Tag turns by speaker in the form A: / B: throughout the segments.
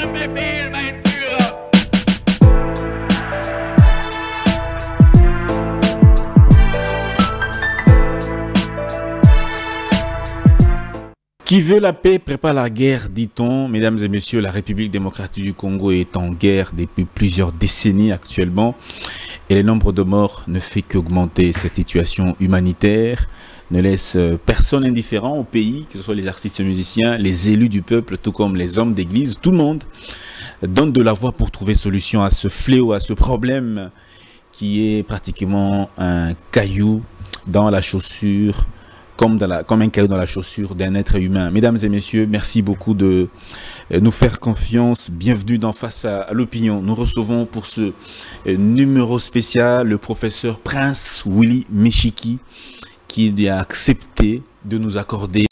A: Qui veut la paix prépare la guerre, dit-on. Mesdames et messieurs, la République démocratique du Congo est en guerre depuis plusieurs décennies actuellement. Et le nombre de morts ne fait qu'augmenter. Cette situation humanitaire ne laisse personne indifférent au pays, que ce soit les artistes et musiciens, les élus du peuple, tout comme les hommes d'église. Tout le monde donne de la voix pour trouver solution à ce fléau, à ce problème qui est pratiquement un caillou dans la chaussure, comme un caillou dans la chaussure d'un être humain. Mesdames et messieurs, merci beaucoup de nous faire confiance. Bienvenue dans Face à l'opinion. Nous recevons pour ce numéro spécial le professeur Prince Willy Meshiki, qui a accepté de nous accorder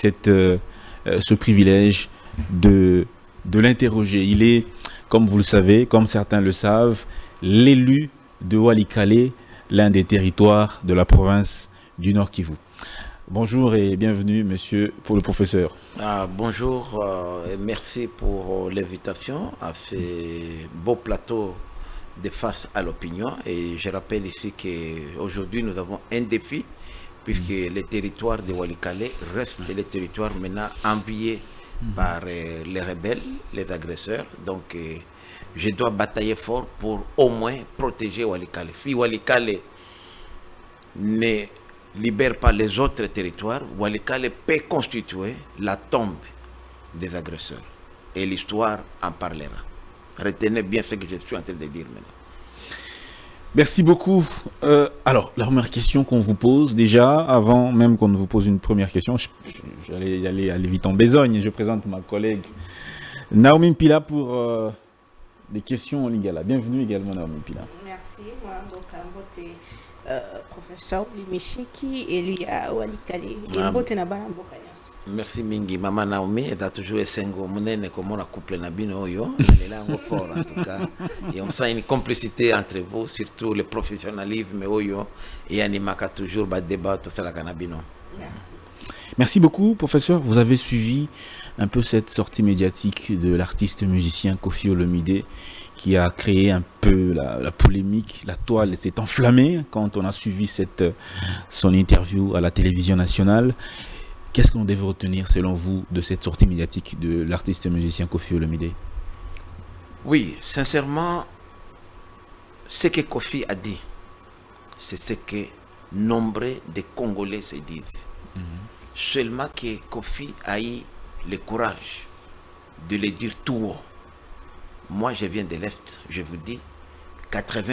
A: ce privilège de l'interroger. Il est, comme vous le savez, comme certains le savent, l'élu de Walikale, l'un des territoires de la province du Nord Kivu. Bonjour et bienvenue, monsieur, pour le professeur.
B: Bonjour et merci pour l'invitation à ce beau plateau de Face à l'opinion. Et je rappelle ici qu'aujourd'hui, nous avons un défi, puisque le territoire de Walikale reste le territoire maintenant envié par les rebelles, les agresseurs. Donc, je dois batailler fort pour au moins protéger Walikale. Si Walikale ne libère pas les autres territoires, Walikale peut constituer la tombe des agresseurs. Et l'histoire en parlera. Retenez bien ce que je suis en train de dire maintenant.
A: Merci beaucoup. Alors, la première question qu'on vous pose, déjà, avant même qu'on ne vous pose une première question, j'allais aller vite en besogne. Je présente ma collègue Naomi Mpila pour des questions en lingala. Bienvenue également, Naomi Mpila.
C: Merci. Moi, donc, professeur Meshiki et lui à Walikale.
B: Merci mingi mama Naomi, elle a toujours essengo munene comme on a couple nabino yo, elle est là fort en tout cas, et on sent une complicité entre vous, surtout le professionnalisme oyo et animaka toujours bas débat tout ça la canabino.
C: Merci.
A: Merci beaucoup, professeur. Vous avez suivi un peu cette sortie médiatique de l'artiste musicien Koffi Olomide, qui a créé un peu la polémique. La toile s'est enflammée quand on a suivi son interview à la télévision nationale. Qu'est-ce qu'on devait retenir, selon vous, de cette sortie médiatique de l'artiste musicien Koffi Olomide?
B: Oui, sincèrement, ce que Koffi a dit, c'est ce que nombre de Congolais se disent. Seulement que Koffi a eu le courage de le dire tout haut. Moi, je viens de l'Est, je vous dis, 80%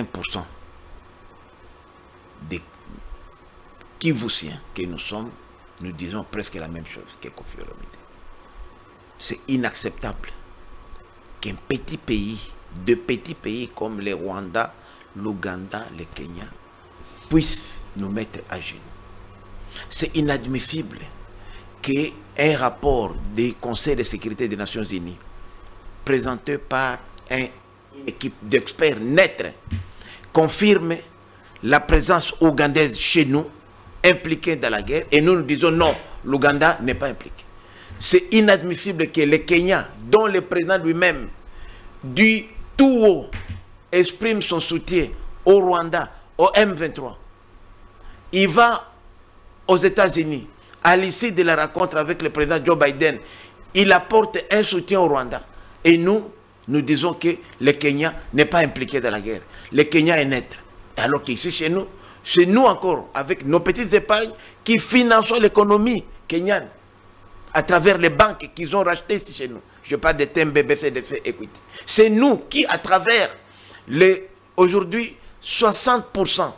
B: des Kivusiens que nous sommes, nous disons presque la même chose que Koffi Olomide. C'est inacceptable qu'un petit pays, de petits pays comme le Rwanda, l'Ouganda, le Kenya, puissent nous mettre à genoux. C'est inadmissible qu'un rapport du Conseil de sécurité des Nations Unies, présenté par une équipe d'experts neutres, confirme la présence ougandaise chez nous, impliquée dans la guerre, et nous disons non, l'Ouganda n'est pas impliqué. C'est inadmissible que le Kenya, dont le président lui-même, du tout haut, exprime son soutien au Rwanda, au M23. Il va aux États-Unis, à l'issue de la rencontre avec le président Joe Biden, il apporte un soutien au Rwanda. Et nous disons que le Kenya n'est pas impliqué dans la guerre. Le Kenya est neutre. Alors qu'ici, chez nous, c'est nous encore, avec nos petites épargnes, qui finançons l'économie kenyane à travers les banques qu'ils ont rachetées ici chez nous. Je parle de TMB, BCDC, Equity. C'est nous qui, à travers aujourd'hui, 60%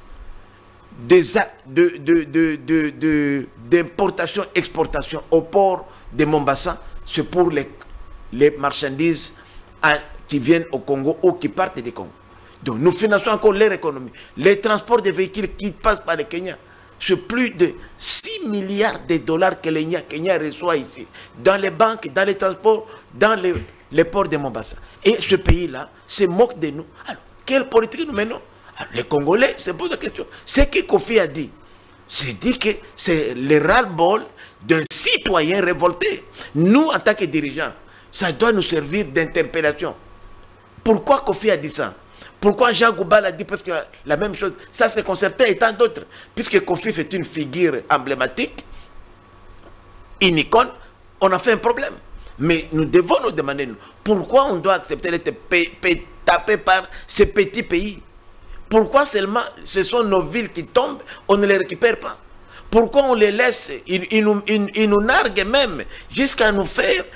B: d'importation-exportation au port de Mombasa, c'est pour les marchandises qui viennent au Congo ou qui partent du Congo. Donc nous finançons encore leur économie. Les transports de véhicules qui passent par le Kenya, c'est plus de 6 milliards de dollars que le Kenya reçoit ici, dans les banques, dans les transports, dans les ports de Mombasa. Et ce pays-là se moque de nous. Alors, quelle politique nous menons? Alors, les Congolais se posent la question. Ce que Koffi a dit, c'est dit que c'est le ras-le-bol d'un citoyen révolté. Nous, en tant que dirigeants, ça doit nous servir d'interpellation. Pourquoi Kofi a dit ça? Pourquoi Jean Goubal a dit presque la même chose? Ça, c'est concerté et tant d'autres. Puisque Kofi, c'est une figure emblématique, une icône, on a fait un problème. Mais nous devons nous demander, pourquoi on doit accepter d'être tapé par ces petits pays? Pourquoi seulement ce sont nos villes qui tombent, on ne les récupère pas? Pourquoi on les laisse? Ils nous narguent même jusqu'à nous faire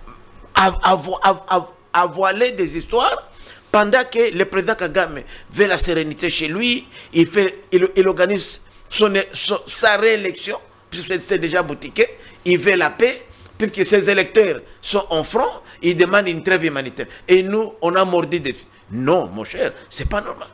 B: avaler des histoires pendant que le président Kagame veut la sérénité chez lui, il organise sa réélection, puisque c'est déjà boutiqué, il veut la paix, puisque ses électeurs sont en front, ils demandent une trêve humanitaire. Et nous, on a mordu dessus. Non, mon cher, c'est pas normal.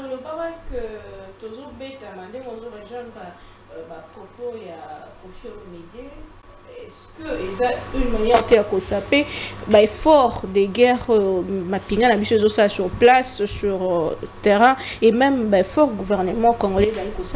C: Est-ce que une manière de saper fort des guerres mapinga la sur place sur terrain et même fort gouvernement congolais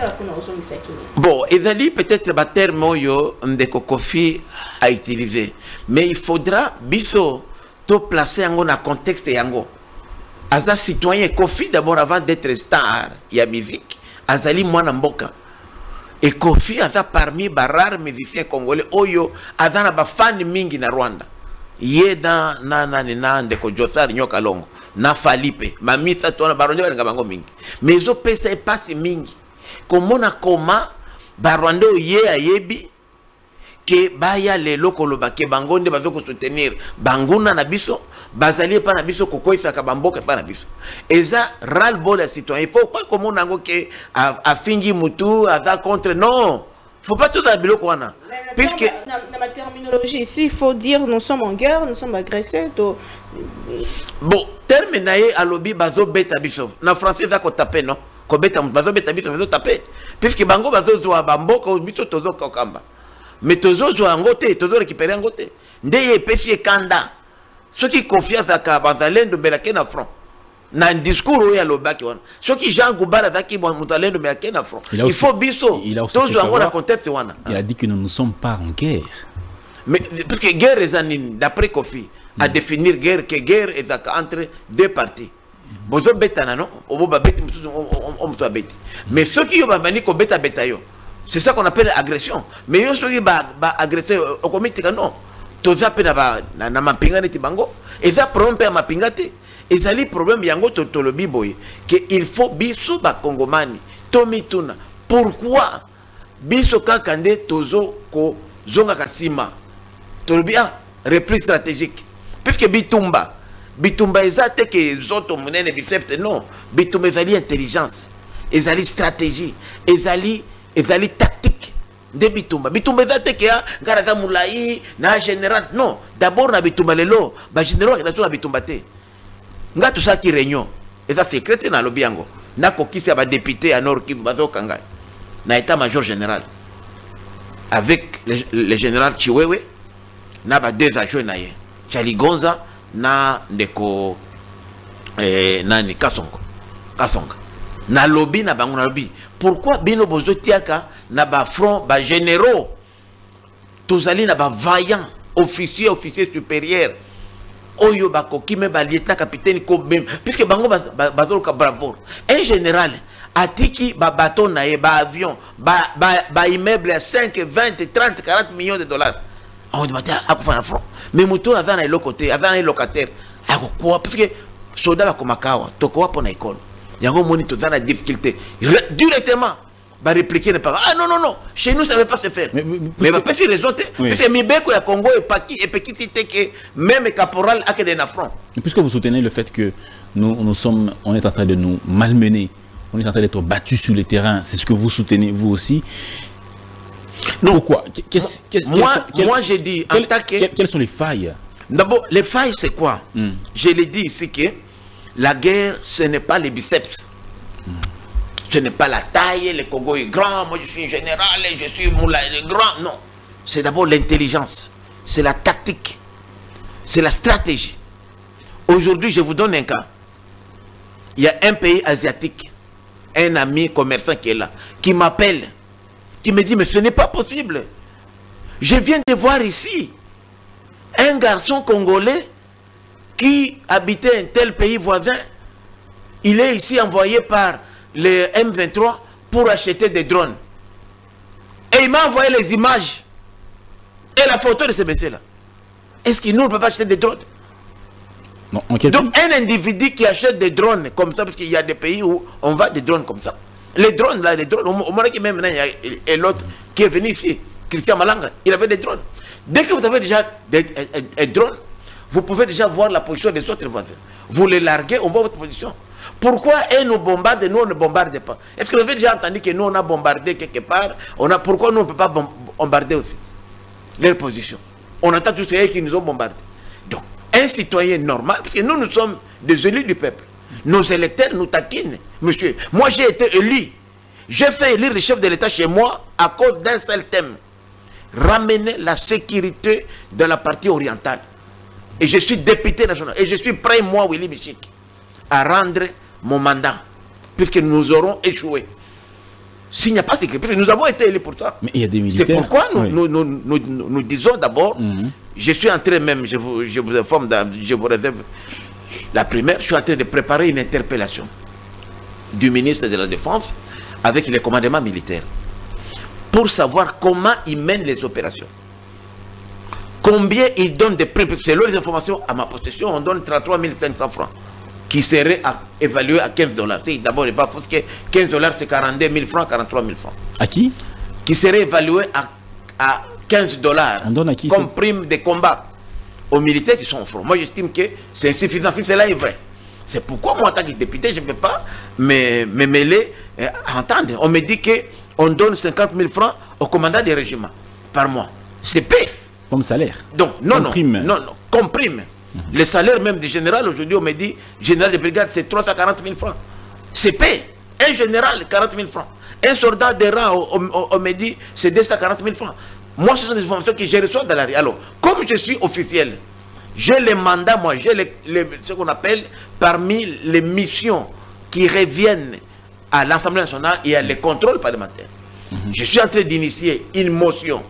B: bon ezali peut-être ba terme oyo ndeko Kofi a utilisé, mais il faudra biso to placer yango na contexte yango. Aza citoyen Kofi d'abord avant d'être star ya musique azali mwana mboka. Et Kofi aza parmi les rares musiciens congolais oyo aza na ba fan mingi na Rwanda. Ye na ndeko Josar Nyoka Longo na Falipe mamita tona baronde nga bango mingi. Mais zo pesa passe mingi. Komona koma baronde ye ayebi ke baya lelo koloba ke bangonde bazo ko soutenir banguna na biso bazali pa na biso kokoisa ka bamboka pa na biso. Eza ras le bol les citoyens. Il faut pas comme on a que a fingi mutu aza contre non. Faut pas tout abilo kwana. Puisque
C: dans ma terminologie ici, il faut dire nous sommes en guerre, nous sommes agressés.
B: Bon, terme naé à lobby bazo beta biso. Na français va ko taper non. Ko beta bazo beta biso bazo taper. Puisque bango bazo zo bamboka biso tozo kokamba. Mais tozo zo angote, tozo récupérer angote. Ndeye pesi kanda. Ceux qui confient à Bazalendo Belake na front. Dans un discours où il y a le bac. Ceux qui Jean Goubala Zaki Bazalendo Belake na front. Il faut biso. Il
A: a dit que nous ne sommes pas en guerre.
B: Mais parce que guerre est d'après Kofi à définir guerre que guerre est entre deux parties. Bozo betana non, oboba beti on beti. Mais ceux qui ont bani ko beta betayo. C'est ça qu'on appelle agression. Mais ceux qui ba agresser au comité non. Toza pe na mapinga neti bango eza problème pe mapinga te ezali problème yango tolobi boye que il faut biso ba kongomani tomituna pourquoi biso kakande tozo ko zonga kasima tolobi repli stratégique puisque bitumba eza te que zoto munene bifefte non bitumba ezali intelligence ezali stratégie ezali tactique de bitumba eza te ke ngaraza mulai na général non d'abord na bitumba lelo ba général na bitumba te nga tout ça qui réunion eza secret na lobi yango na kokisi ba député à Nord Kivu bazo kanga na état major général avec le général Chiwewe na ba deux adjoints na ye Chaligonza na ndeko nani Kasonga na lobby na bango na lobby. Pourquoi bino bozo tiaka na ba front ba généraux tozali na ba vaillant officier supérieur oyo ba kokime ba lieutenant capitaine ko même puisque bango bazolo ka bravo un général atiki ba bateau na ye ba avion ba immeuble à 5 20 30 40 millions de dollars on dit mata akufa na front mais moto azana ilo côté azana locataire akokwa parce que soldat ba komakawa toko wapo na école yango moni tozana difficulté directement va répliquer ne pas ah non chez nous ça ne va pas se faire mais va pas faire raison parce que mibeko ya Congo et petit que même caporal a que des affronts.
A: Puisque vous soutenez le fait que on est en train de nous malmener, on est en train d'être battus sur le terrain, c'est ce que vous soutenez vous aussi. Non. Pourquoi
B: moi j'ai dit en tant que
A: quelles sont les failles?
B: D'abord les failles c'est quoi? Je l'ai dit ici que la guerre, ce n'est pas les biceps. Ce n'est pas la taille, le Congo est grand, moi je suis général, je suis grand. Non. C'est d'abord l'intelligence. C'est la tactique. C'est la stratégie. Aujourd'hui, je vous donne un cas. Il y a un pays asiatique, un ami commerçant qui est là, qui m'appelle, qui me dit, mais ce n'est pas possible. Je viens de voir ici un garçon congolais qui habitait un tel pays voisin, il est ici envoyé par les M23 pour acheter des drones. Et il m'a envoyé les images et la photo de ce monsieur-là. Est-ce que nous ne pouvons pas acheter des drones?
A: Non, en quel
B: Donc
A: pays?
B: un individu qui achète des drones comme ça, parce qu'il y a des pays où on va des drones comme ça. Les drones là, les drones, au moins même il y a l'autre qui est venu ici, Christian Malanga, il avait des drones. Dès que vous avez déjà des drones, vous pouvez déjà voir la position des autres voisins. Vous les larguez, on voit votre position. Pourquoi eux nous bombardent et nous on ne bombarde pas? Est-ce que vous avez déjà entendu que nous on a bombardé quelque part? Pourquoi nous on ne peut pas bombarder aussi leur position? On entend tous ceux qui nous ont bombardés. Donc, un citoyen normal, parce que nous, nous sommes des élus du peuple. Nos électeurs nous taquinent, monsieur. Moi, j'ai été élu. J'ai fait élire le chef de l'État chez moi à cause d'un seul thème. Ramener la sécurité de la partie orientale. Et je suis député national. Et je suis prêt, moi, Willy Michik, à rendre mon mandat. Puisque nous aurons échoué. S'il n'y a pas de sécurité, parce que nous avons été élus pour ça.
A: Mais il y a des militaires.
B: C'est pourquoi
A: Oui.
B: nous disons d'abord, je suis en train même, je vous informe, je vous réserve la primaire, je suis en train de préparer une interpellation du ministre de la Défense avec les commandements militaires pour savoir comment ils mènent les opérations. Combien ils donnent des prix, selon les informations à ma possession, on donne 33 500 francs qui seraient évalués à 15 $. D'abord, il n'est pas faux que 15 $ c'est 42 000 francs, 43 000 francs.
A: À qui?
B: Qui seraient évalués à 15 $.
A: On donne à qui
B: comme prime de combat aux militaires qui sont au front. Moi, j'estime que c'est insuffisant. Cela est vrai. C'est pourquoi moi, en tant que député, je ne peux pas me mêler à entendre. On me dit qu'on donne 50 000 francs au commandant des régiments par mois. C'est paix.
A: Comme salaire.
B: Donc, non,
A: prime.
B: non, comme prime. Le salaire même du général, aujourd'hui, on me dit, général de brigade, c'est 340 000 francs. C'est paix. Un général, 40 000 francs. Un soldat de rang, on me dit, c'est 240 000 francs. Moi, ce sont des informations que je reçois dans la rue. Alors, comme je suis officiel, j'ai les mandats, moi, j'ai ce qu'on appelle parmi les missions qui reviennent à l'Assemblée nationale et à les contrôles parlementaires. Je suis en train d'initier une motion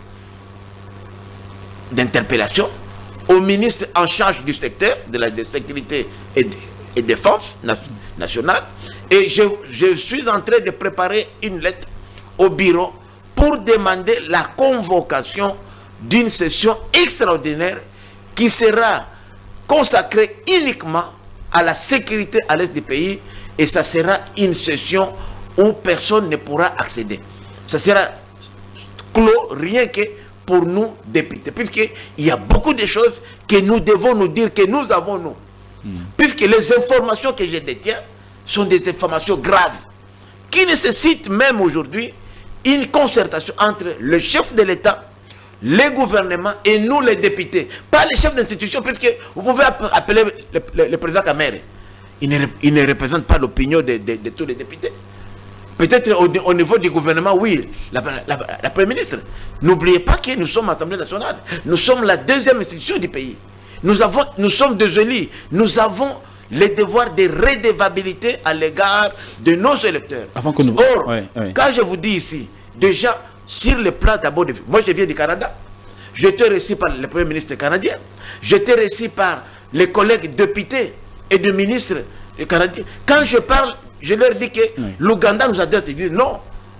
B: d'interpellation au ministre en charge du secteur de la sécurité et défense nationale. Et je suis en train de préparer une lettre au bureau pour demander la convocation d'une session extraordinaire qui sera consacrée uniquement à la sécurité à l'est du pays, et ça sera une session où personne ne pourra accéder. Ça sera clos rien que pour nous députés, puisqu'il y a beaucoup de choses que nous devons nous dire, que nous avons nous. Puisque les informations que je détiens sont des informations graves, qui nécessitent même aujourd'hui une concertation entre le chef de l'État, les gouvernements et nous les députés. Pas les chefs d'institution, puisque vous pouvez appeler le président Kamere. Il ne représente pas l'opinion de tous les députés. Peut-être au niveau du gouvernement, oui, la Première ministre. N'oubliez pas que nous sommes Assemblée nationale. Nous sommes la deuxième institution du pays. Nous sommes des élus. Nous avons les devoirs de redevabilité à l'égard de nos électeurs.
A: Avant que nous...
B: Or, quand je vous dis ici, déjà, sur le plan d'abord de... Moi, je viens du Canada. J'étais reçu par le Premier ministre canadien. J'étais reçu par les collègues députés et de ministres canadiens. Quand je parle, je leur dis que l'Ouganda nous adresse, ils disent non.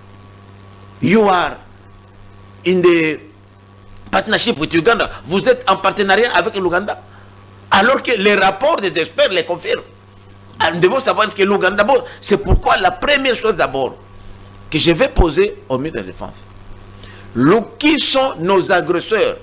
B: You are in the partnership with Uganda. Vous êtes en partenariat avec l'Ouganda. Alors que les rapports des experts les confirment. Alors, nous devons savoir ce que l'Ouganda... D'abord, c'est pourquoi la première chose d'abord que je vais poser au ministre de la Défense. Qui sont nos agresseurs?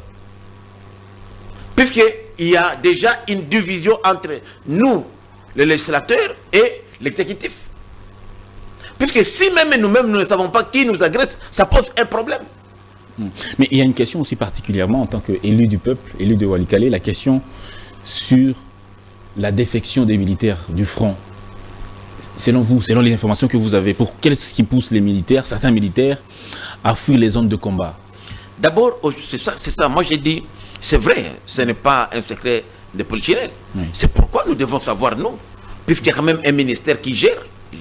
B: Puisqu'il y a déjà une division entre nous, les législateurs, et l'exécutif. Puisque si même nous-mêmes nous ne savons pas qui nous agresse, ça pose un problème.
A: Mais il y a une question aussi particulièrement en tant qu'élu du peuple, élu de Walikale, la question sur la défection des militaires du front. Selon vous, selon les informations que vous avez, pour qu'est-ce qui pousse les militaires, certains militaires, à fuir les zones de combat?
B: D'abord, c'est ça. Moi, j'ai dit, c'est vrai, ce n'est pas un secret de polichinelle. C'est pourquoi nous devons savoir, nous, puisqu'il y a quand même un ministère qui gère.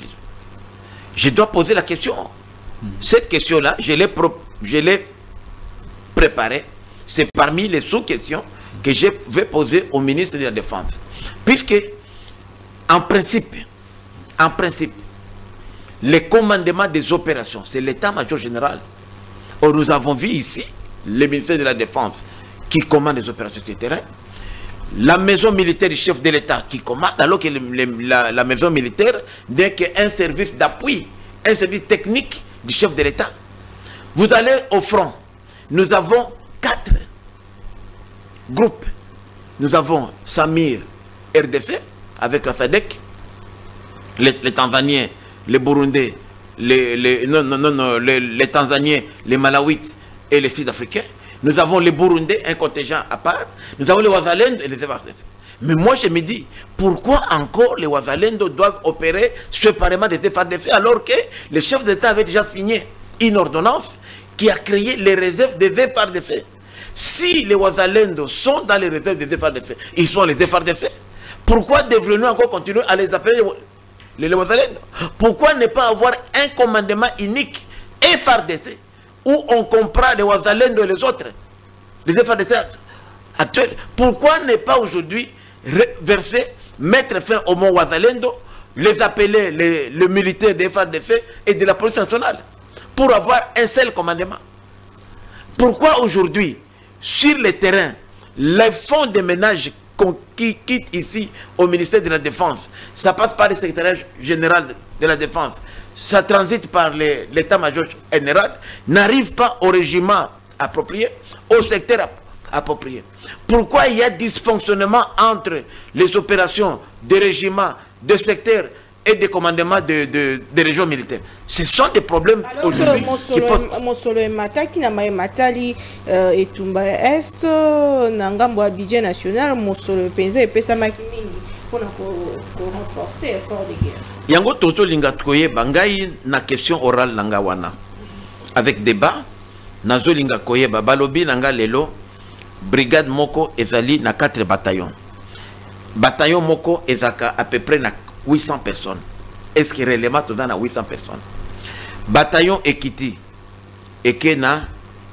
B: Je dois poser la question. Cette question-là, je l'ai préparée. C'est parmi les sous-questions que je vais poser au ministre de la Défense. Puisque, en principe, les commandements des opérations, c'est l'état-major général. Or, nous avons vu ici le ministère de la Défense qui commande les opérations sur le terrain, la maison militaire du chef de l'État qui commande, alors que la maison militaire n'est qu'un service d'appui, un service technique du chef de l'État. Vous allez au front, nous avons 4 groupes. Nous avons Samir RDC avec la SADC, les Tanzaniens, les Burundais, les Tanzaniens, les Malawites et les Sud-Africains. Nous avons les Burundais, un contingent à part. Nous avons les Wazalendo et les FARDC. Mais moi, je me dis, pourquoi encore les Wazalendo doivent opérer séparément des FARDC alors que le chef d'État avait déjà signé une ordonnance qui a créé les réserves des FARDC. Si les Wazalendo sont dans les réserves des FARDC, ils sont les FARDC. Pourquoi devrions-nous encore continuer à les appeler les Wazalendo? Pourquoi ne pas avoir un commandement unique FARDC où on comprend les Wazalendo et les autres, les FARDC actuels? Pourquoi ne pas aujourd'hui mettre fin au mot Wazalendo, les appeler le militaire des FARDC et de la police nationale pour avoir un seul commandement? Pourquoi aujourd'hui, sur le terrain, les fonds de ménage qui quittent ici au ministère de la Défense, ça passe par le secrétaire général de la Défense, ça transite par l'état-major général, n'arrive pas au régiment approprié, au secteur approprié? Pourquoi il y a dysfonctionnement entre les opérations des régiments, des secteurs et des commandements des régions militaires? Ce sont des problèmes aujourd'hui.
C: Mosolo Mataki na Matali et Tumba Est, Nangambo Abidjan National, Mosolo Penza et Pesamaki Mingi pour renforcer l'effort de guerre.
B: Yango Toto Lingatkoye Bangai na question orale Nangawana. Avec débat, Nazo Lingakoye Balobi Nanga Lelo, brigade Moko Ezali na 4 bataillons. Bataillon Moko Ezaka à peu près na 800 personnes. Est-ce que réellement tout dans 800 personnes? Bataillon Ekiti Eke na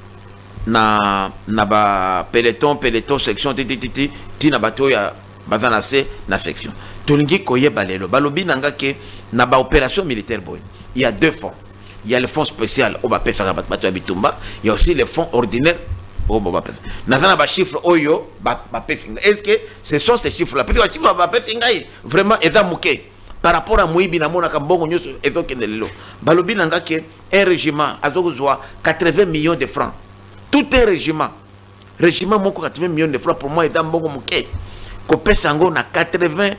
B: ba peloton section titi na bateau ya bazana C na section. Tolingi koye balelo balobi nanga ke na ba opération militaire boy. Il y a 2 fonds. Il y a le fonds spécial au bateau ya Bitumba, il y a aussi le fonds ordinaire au bateau. Nazana ba chiffre oyo ba pesinga. Est-ce que ce sont ces chiffres là? Parce que les chiffres ba pesinga vraiment eza muke. Par rapport à Mouibi, Namona Kambongo, Balobi Nanga qui un régiment, à 80 millions de francs. Tout un régiment. Régiment, 80 millions de francs, pour moi, est un bon mouké. Kopé Sango, na 80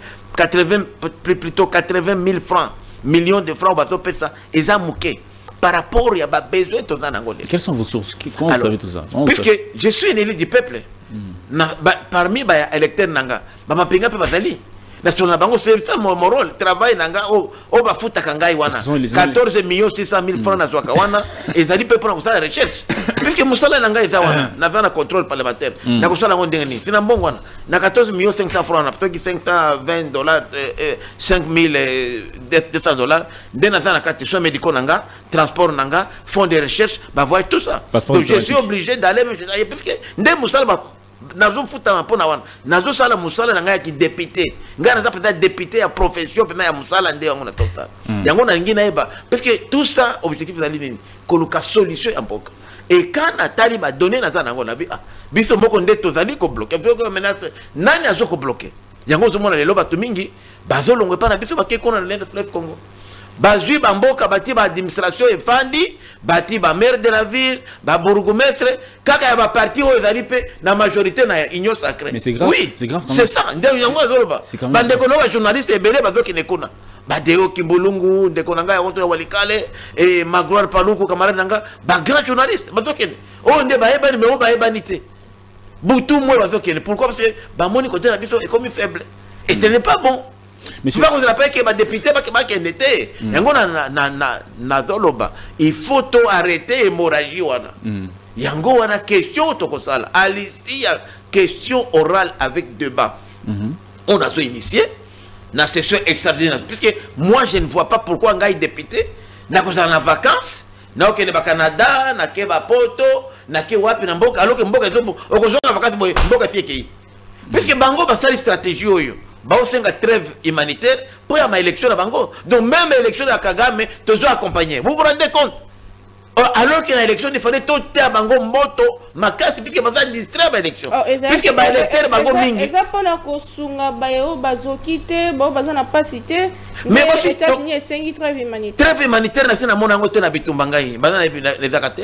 B: 000 francs, millions de francs, et ça mouké. Par rapport, il y a besoin de ça.
A: Quelles sont vos sources? Comment vous savez tout ça?
B: Puisque je suis un élu du peuple, parmi les électeurs Nanga, ma pinga peut bazali. C'est mon rôle, travail nanga au bafuta kangai wana 14 600 000 francs na zwaka wana et ça dit peut prendre ça la recherche puisque musala nanga eza wana na vana contrôle parlementaire na kusala ngondenge ni sina mbongo wana na 14 500 francs na peut-être $520 $5,200 de na zana carte soins médicaux nanga transport nanga fonds de recherche bah voir tout ça. Donc je suis obligé d'aller parce que ndé musala nazo futa mpona wana nazo sala musala na ngai ki député ngai naza peut-être député à profession peut ya musala ndé yango na total yango na ngina eba parce que tout ça objectif za nini koluka solution ya mboka et quand natali ba donner naza nango na bi biso mboko ndé tozali ko bloquer ko menace nani azo ko bloquer yango zo mona lelo bato mingi bazo longwe pa na biso ba ke kona lenga fleuve Congo bazui bamboka bati ba administration efandi bati ba maire de la ville ba bourgmestre kaka ya ba parti o ezali pe na majorité na union sacrée.
A: Mais c'est grave.
B: Oui,
A: c'est grave.
B: C'est ça. Ndango azoloba. Bandeko no ba journaliste ebele bazoki nekuna. Badeo Kimbulungu ndeko nanga ya woto ya Walikale et Magloire Paluku camarade nanga ba grand journaliste bazoki. Oh nde ba eba ni me ba eba nité. Boutou moi bazoki. Pourquoi? Parce que ba moni côté na biso est comme faible. Et ce n'est pas bon. Mais je vous rappelle que les députés il faut arrêter l'hémorragie. Il y a une question question orale avec débat. On a initié la session extraordinaire. Puisque moi je ne vois pas pourquoi un gars député n'a pas en vacances na okende ba Canada na ke ba poto na ke wapi na mboka alors que mboka ezo okozonga vacances boye mboka fieke puisque bango basali stratégie oyo baosenga trêve humanitaire pour ya ma élection na bango donc même élection ya Kagame tozo accompagner vous vous rendez compte alors que l'élection il fallait tout à bango moto makasi puisque ba distraire ba élection puisque ba électeur bango mingi
C: ezapona kosunga bayo bazokite bo bazana pasité mais les États-Unis esengi trêve humanitaire
B: na sena mona ngote na bitumba ngai bazana les zakate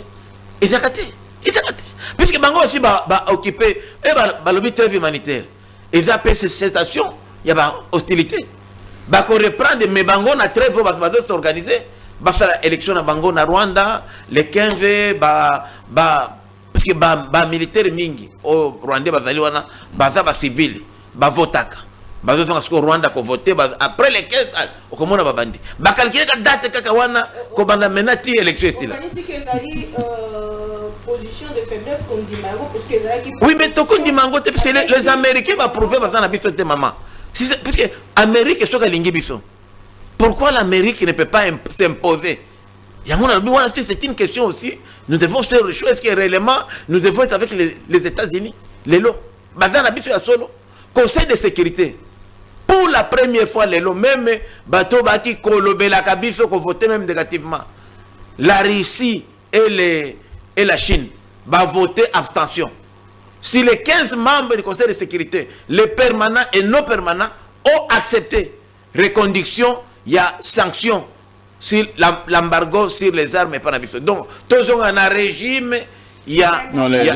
B: puisque bango aussi ba occuper et ba lobby trêve humanitaire ils appellent ces cessation il y a ba hostilité ba ko reprendre mais bango na trêve ba s'organiser ba faire élection na bango na Rwanda les 15 parce que ba militaire mingi au Rwanda bazali wana baza ba civil ba votaka bazo zonga ko Rwanda ko voter après les 15 au komona ba bandi ba calculer ka date kaka wana ko banda menati élection ici là
C: position de faiblesse comme dit Mango parce que
B: oui mais to kondi Mango parce que les Américains va prouver bazana biso te maman si parce que Amérique est soka lingi biso. Pourquoi l'Amérique ne peut pas s'imposer? C'est une question aussi. Nous devons se réjouir. Est-ce que réellement nous devons être avec les États-Unis? Les lots. Conseil de sécurité. Pour la première fois, les lots, même bateau baki kolobé la kabiso qu'on votait même négativement. La Russie et la Chine va voter abstention. Si les 15 membres du Conseil de sécurité, les permanents et non permanents, ont accepté reconduction, il y a sanctions sur l'embargo sur les armes et pas la. Donc, tous ont un régime, il y a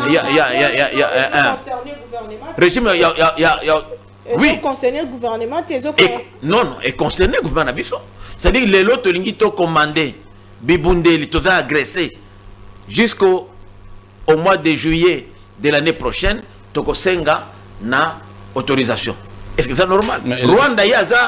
B: un régime, oui.
C: Concerné le gouvernement,
B: non, et concerné le gouvernement, c'est-à-dire les autres ont commandé, Bibundeli, tous ont agressé jusqu'au mois de juillet de l'année prochaine, Toko Senga n'a autorisation. Est-ce que c'est normal? Rwanda,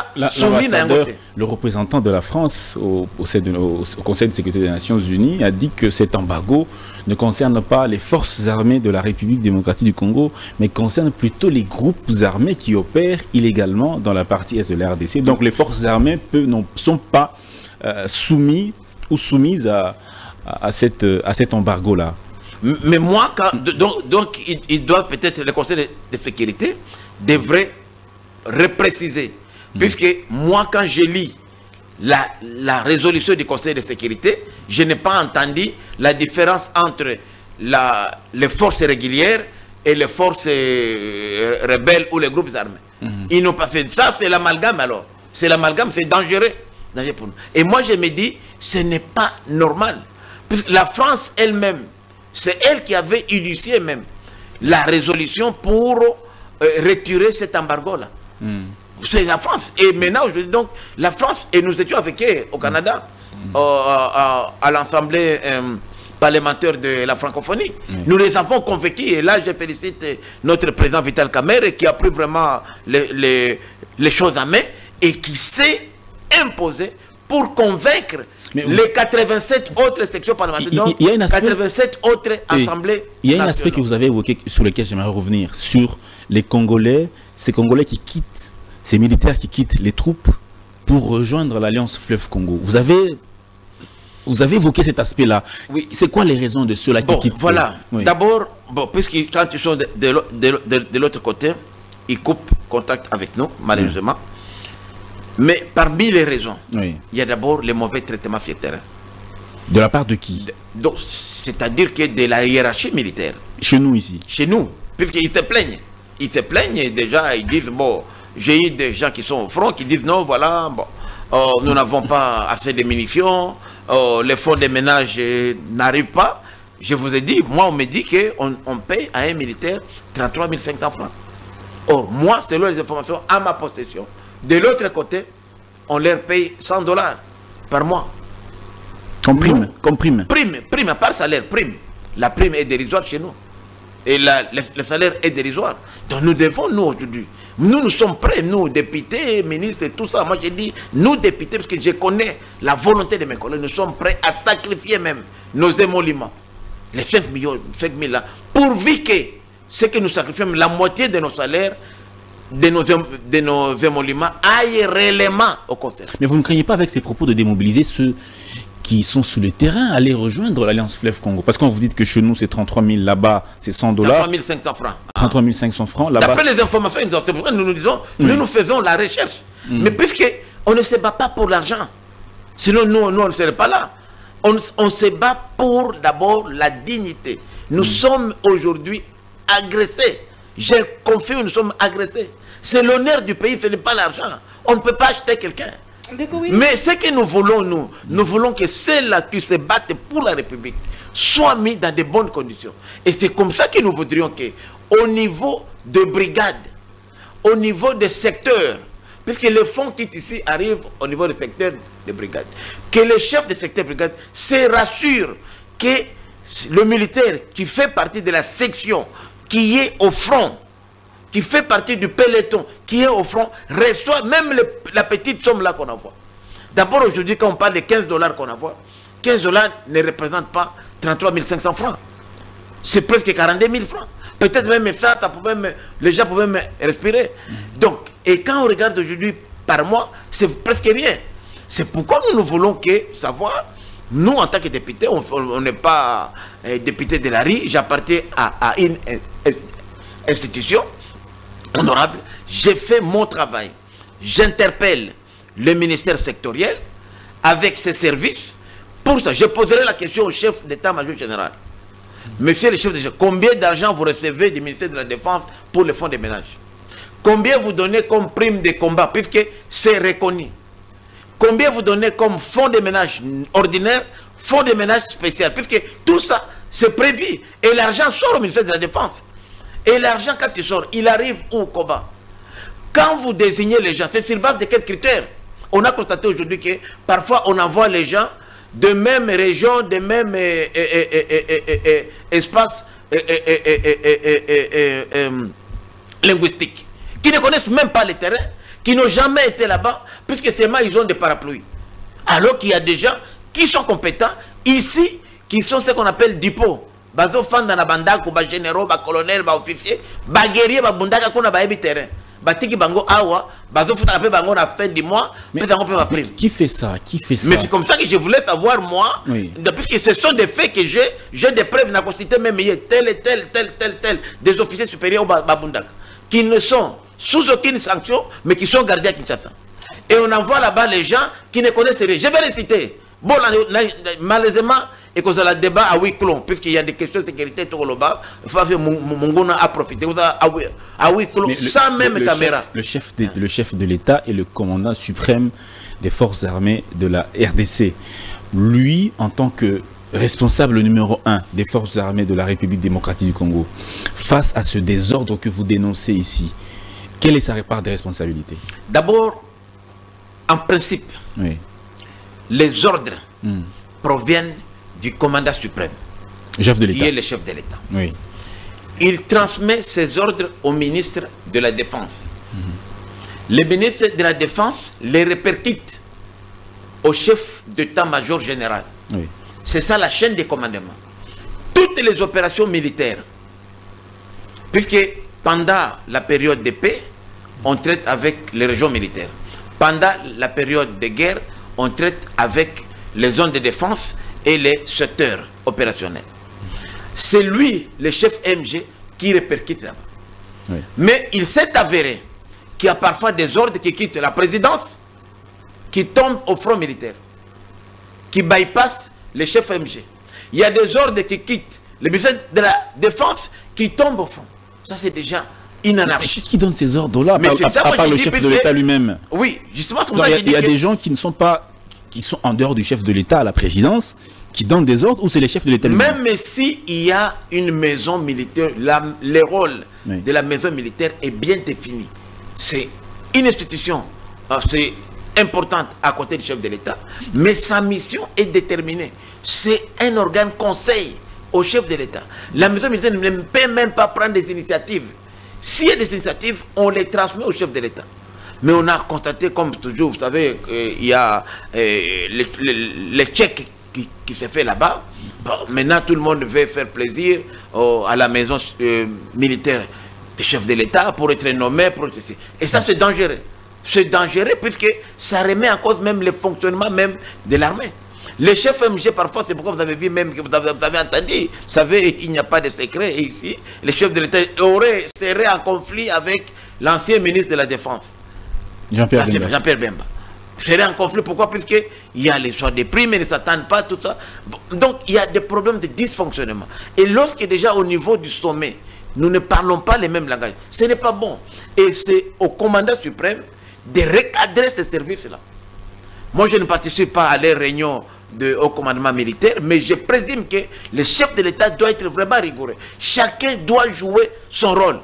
A: le représentant de la France au Conseil de sécurité des Nations Unies a dit que cet embargo ne concerne pas les forces armées de la République démocratique du Congo, mais concerne plutôt les groupes armés qui opèrent illégalement dans la partie est de la RDC. Donc les forces armées ne sont pas soumises ou soumises à cet embargo-là.
B: Mais moi, donc ils doivent peut-être, le Conseil de sécurité devrait repréciser, puisque moi quand je lis la résolution du Conseil de sécurité, je n'ai pas entendu la différence entre les forces régulières et les forces rebelles ou les groupes armés. Ils n'ont pas fait ça, c'est l'amalgame alors. C'est l'amalgame, c'est dangereux pour nous. Et moi je me dis, ce n'est pas normal, puisque la France elle-même, c'est elle qui avait initié même la résolution pour retirer cet embargo-là. C'est la France. Et maintenant, je dis donc, la France, et nous étions avec eux au Canada, à l'Assemblée parlementaire de la francophonie. Nous les avons convaincus, et là, je félicite notre président Vital Kamerhe, qui a pris vraiment les choses en main, et qui s'est imposé pour convaincre les 87 autres sections parlementaires, donc 87 autres assemblées.
A: Il y a un aspect que vous avez évoqué, sur lequel j'aimerais revenir, sur les Congolais, ces Congolais qui quittent, ces militaires qui quittent les troupes pour rejoindre l'Alliance Fleuve Congo. Vous avez évoqué cet aspect-là. Oui. C'est quoi les raisons de ceux-là qui quittent?
B: Voilà. Oui. D'abord, puisque quand ils sont de l'autre côté, ils coupent contact avec nous, malheureusement. Mais parmi les raisons, il y a d'abord les mauvais traitements sur le terrain.
A: De la part de qui?
B: C'est-à-dire que de la hiérarchie militaire.
A: Chez nous ici?
B: Chez nous, puisqu'ils se plaignent. Ils se plaignent et déjà ils disent, bon, j'ai eu des gens qui sont au front qui disent, non, voilà, bon, nous n'avons pas assez de munitions, les fonds de ménage n'arrivent pas. Je vous ai dit, moi on me dit qu'on paye à un militaire 33 500 francs. Or, moi, selon les informations à ma possession, de l'autre côté, on leur paye 100 $. Par mois.
A: Comme prime. Comme prime.
B: Prime, à part salaire, prime. La prime est dérisoire chez nous. Et le salaire est dérisoire. Donc nous devons, nous aujourd'hui, nous sommes prêts, nous, députés, ministres et tout ça. Moi j'ai dit, nous députés, parce que je connais la volonté de mes collègues, nous sommes prêts à sacrifier même nos émoluments. Les 5 000 là, pourvu que ce que nous sacrifions, la moitié de nos salaires, de nos émoluments, aille réellement au conseil.
A: Mais vous ne craignez pas avec ces propos de démobiliser ceux qui sont sous le terrain aller rejoindre l'Alliance Fleuve Congo? Parce qu'on vous dit que chez nous, c'est 33 000, là-bas, c'est 100 $.
B: 33 500 francs.
A: 33 500 francs, là-bas.
B: D'après les informations, c'est pourquoi nous nous disons, nous faisons la recherche. Mais puisqu'on ne se bat pas pour l'argent, sinon nous, on ne serait pas là. On se bat pour d'abord la dignité. Nous sommes aujourd'hui agressés. J'ai confirmé, nous sommes agressés. C'est l'honneur du pays, ce n'est pas l'argent. On ne peut pas acheter quelqu'un. Mais ce que nous voulons, nous voulons que ceux-là qui se battent pour la République soient mis dans de bonnes conditions. Et c'est comme ça que nous voudrions qu'au niveau de brigades, au niveau des secteurs, puisque les fonds qui ici arrivent au niveau des secteurs de brigades, que les chefs de secteur de brigade se rassurent que le militaire qui fait partie de la section, qui est au front, qui fait partie du peloton, qui est au front, reçoit même la petite somme là qu'on envoie. D'abord aujourd'hui, quand on parle de 15 $ qu'on envoie, 15 $ ne représentent pas 33 500 francs. C'est presque 42 000 francs. Peut-être même ça les gens pouvaient même respirer. Donc, et quand on regarde aujourd'hui par mois, c'est presque rien. C'est pourquoi nous voulons savoir, nous en tant que députés, on n'est pas député de la RI, j'appartiens à une institution honorable, j'ai fait mon travail. J'interpelle le ministère sectoriel avec ses services. Pour ça, je poserai la question au chef d'état-major général. Monsieur le chef d'État, combien d'argent vous recevez du ministère de la Défense pour le fonds de ménage? Combien vous donnez comme prime de combat, puisque c'est reconnu? Combien vous donnez comme fonds de ménage ordinaire, fonds de ménage spécial? Puisque tout ça, c'est prévu. Et l'argent sort au ministère de la Défense. Et l'argent, quand il sort, il arrive où, combat? Quand vous désignez les gens, c'est sur base de quels critères? On a constaté aujourd'hui que parfois on envoie les gens de même région, de même espace linguistique, qui ne connaissent même pas le terrain, qui n'ont jamais été là-bas, puisque seulement ils ont des parapluies. Alors qu'il y a des gens qui sont compétents ici, qui sont ce qu'on appelle dipos. Bazo fan dans la bandako, ba généraux, ba colonel, ba officier, ba guerrier, ba bundaka qu'on a ba terrain. Batiki bango awa, bazo futa appel bango à la fin du mois, mais ça on peut m'appeler.
A: Qui fait ça? Qui fait ça?
B: Mais c'est comme ça que je voulais savoir moi, puisque ce sont des faits que j'ai des preuves n'a constitué même tel, des officiers supérieurs au Babundaka, qui ne sont sous aucune sanction, mais qui sont gardés à Kinshasa. Et on envoie là-bas les gens qui ne connaissent rien. Je vais les citer. Bon, malheureusement, et qu'on a le débat à huis clos, puisqu'il y a des questions de sécurité tout là-bas, il faut que Mongona a profité. À huis clos, sans même caméra.
A: Le chef de l'État est le commandant suprême des forces armées de la RDC. Lui, en tant que responsable numéro 1 des forces armées de la République démocratique du Congo, face à ce désordre que vous dénoncez ici, quelle est sa part de responsabilité?
B: D'abord, en principe, les ordres proviennent du commandant suprême,
A: chef de l'État,
B: qui est le chef de l'État. Il transmet ses ordres au ministre de la Défense. Le ministre de la Défense les répercute au chef d'état-major général. C'est ça la chaîne de commandement. Toutes les opérations militaires, puisque pendant la période de paix, on traite avec les régions militaires. Pendant la période de guerre, on traite avec les zones de défense et les secteurs opérationnels. C'est lui, le chef MG, qui répercute là-bas. Mais il s'est avéré qu'il y a parfois des ordres qui quittent la présidence, qui tombent au front militaire, qui bypassent les chefs MG. Il y a des ordres qui quittent le ministère de la Défense, qui tombent au front. Ça, c'est déjà une anarchie.
A: Qui donne ces ordres-là, à part le chef de l'État lui-même?
B: Oui, justement, c'est pour
A: ça
B: que
A: il y a des gens qui ne sont pas, qui sont en dehors du chef de l'État à la présidence, qui donnent des ordres, ou c'est les chefs de l'État lui-même?
B: Même s'il y a une maison militaire, le rôle de la maison militaire est bien défini. C'est une institution c'est importante à côté du chef de l'État, mais sa mission est déterminée. C'est un organe conseil au chef de l'État. La maison militaire ne peut même pas prendre des initiatives. S'il y a des initiatives, on les transmet au chef de l'État. Mais on a constaté, comme toujours, vous savez, il y a les chèques qui se fait là-bas. Bon, maintenant, tout le monde veut faire plaisir à la maison militaire des chefs de l'État pour être nommé, pour ceci. Et ça, c'est dangereux. C'est dangereux puisque ça remet en cause même le fonctionnement même de l'armée. Les chefs MG, parfois, c'est pourquoi vous avez vu même que vous avez entendu. Vous savez, il n'y a pas de secret ici. Les chefs de l'État seraient en conflit avec l'ancien ministre de la Défense.
A: Jean-Pierre
B: Bemba. Seraient en conflit. Pourquoi? Puisqu'il y a les choix des primes, ils ne s'attendent pas, tout ça. Donc, il y a des problèmes de dysfonctionnement. Et lorsque déjà au niveau du sommet, nous ne parlons pas les mêmes langages, ce n'est pas bon. Et c'est au commandant suprême de recadrer ces services-là. Moi, je ne participe pas à les réunions au commandement militaire, mais je présume que le chef de l'État doit être vraiment rigoureux. Chacun doit jouer son rôle.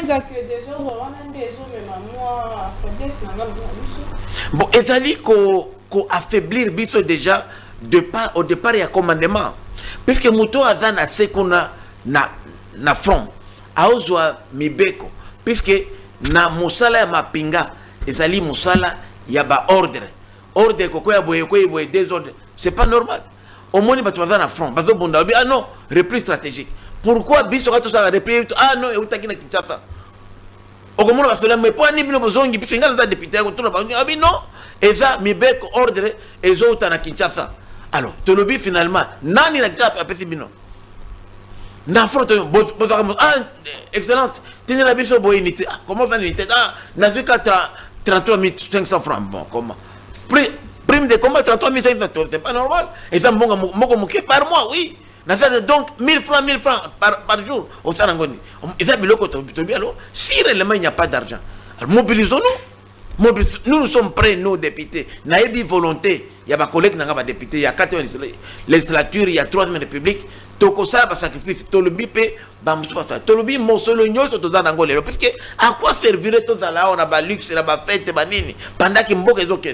B: Bon, il fallait qu'on affaiblir biso déjà au départ il y a commandement. Puisque Mouto Azan a ce qu'on a na front, a ozwa mibeko, puisque na musala ya mapinga, ezali musala ya ba ordre. Ordre koko ya boye désordre. C'est pas normal. Au moins, il va être en front. Ah non, reprise stratégique. Pourquoi biso tout ça reprise? Ah non, et où t'as qui n'a quitté ça? Au moment où on mais pas ni bien besoin de finir les députés contre le ah non, et ça mibek ordre et zo t'as Kinshasa. Alors, te lobby finalement, nani n'a pas appelé bino. Na front ah excellence, tenez la biso boy unité. Comment ça unité? Ah, n'a vu qu'à 33 500 francs. Bon, comment? Prime de combat 33 500, c'est pas normal. Et ça, par mois, oui. Donc, 1000 francs par jour au Sarangoni. Et ça, si réellement il n'y a pas d'argent, mobilisons-nous. Nous sommes prêts, nos députés. Nous avons volonté. Il y a des collègues qui sont députés. Il y a 4 législatures, il y a 3 républiques. Toko ça va sacrifice. Tolobi pe bamsupa. Tolobi mosolonyo to dans Angola. Parce que à quoi servirait tout ça là? On a ba luxe, on a ba fête, ba nini. Pendant que mboka ezoken.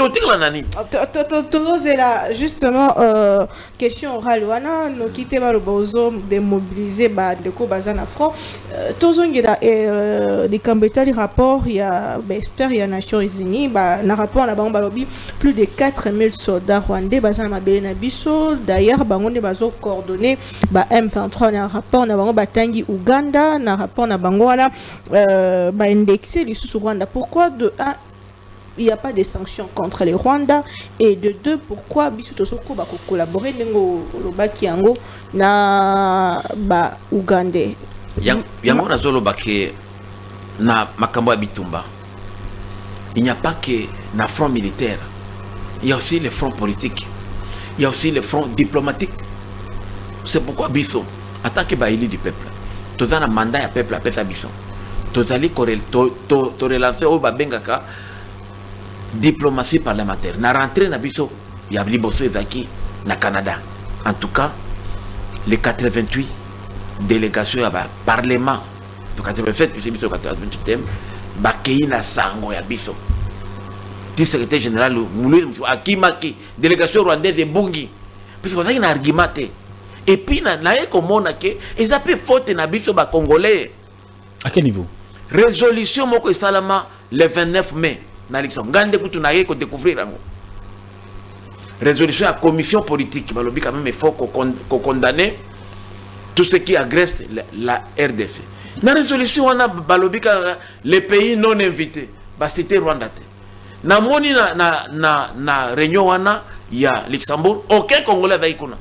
C: Justement, question orale, nous quittons le bozo de mobiliser de quoi bazana front. Tous les cambétas, les rapports, il y a les Nations Unies, na rapport na bango balobi plus de 4000 soldats rwandais bazana mabele na biso. D'ailleurs, bango ne bazo coordonner M23 na rapport na bango batangi Uganda na rapport na bango wana indexé les sous Rwanda. Pourquoi de 1 il n'y a pas de sanctions contre les Rwandais et de 2 pourquoi Bisuto Soko va collaborer nengo lobaki yango na ba Ougandais
B: yango na zolo bake na makambo ya bitumba. Il n'y a pas que na front militaire, il y a aussi les fronts politiques, il y a aussi les fronts diplomatiques. C'est pourquoi biso en tant que baïli du peuple tous un mandat ya peuple appelle ça biso tous allez to relancer au babengaka diplomatie parlementaire. Na rentré na biso ya liboso ezaki na Canada. En tout cas, les 88 délégations ya parlement de 87 puis biso 88e bakei na sango ya biso. Le secrétaire général Moulou Akimaki, délégation rwandaise de Bungi. Parce que vous avez un argument. Et puis na ekomona ke ezape faute na biso ba congolais.
A: À quel niveau?
B: Résolution moko salama le 29 mai. Découvrir résolution à la commission politique quand même il faut qu'on condamne tout ce qui agresse la RDC. La résolution on a les pays non invités c'était Rwanda. Na moni na réunion wana il y a Luxembourg, aucun Congolais d'aïkouna.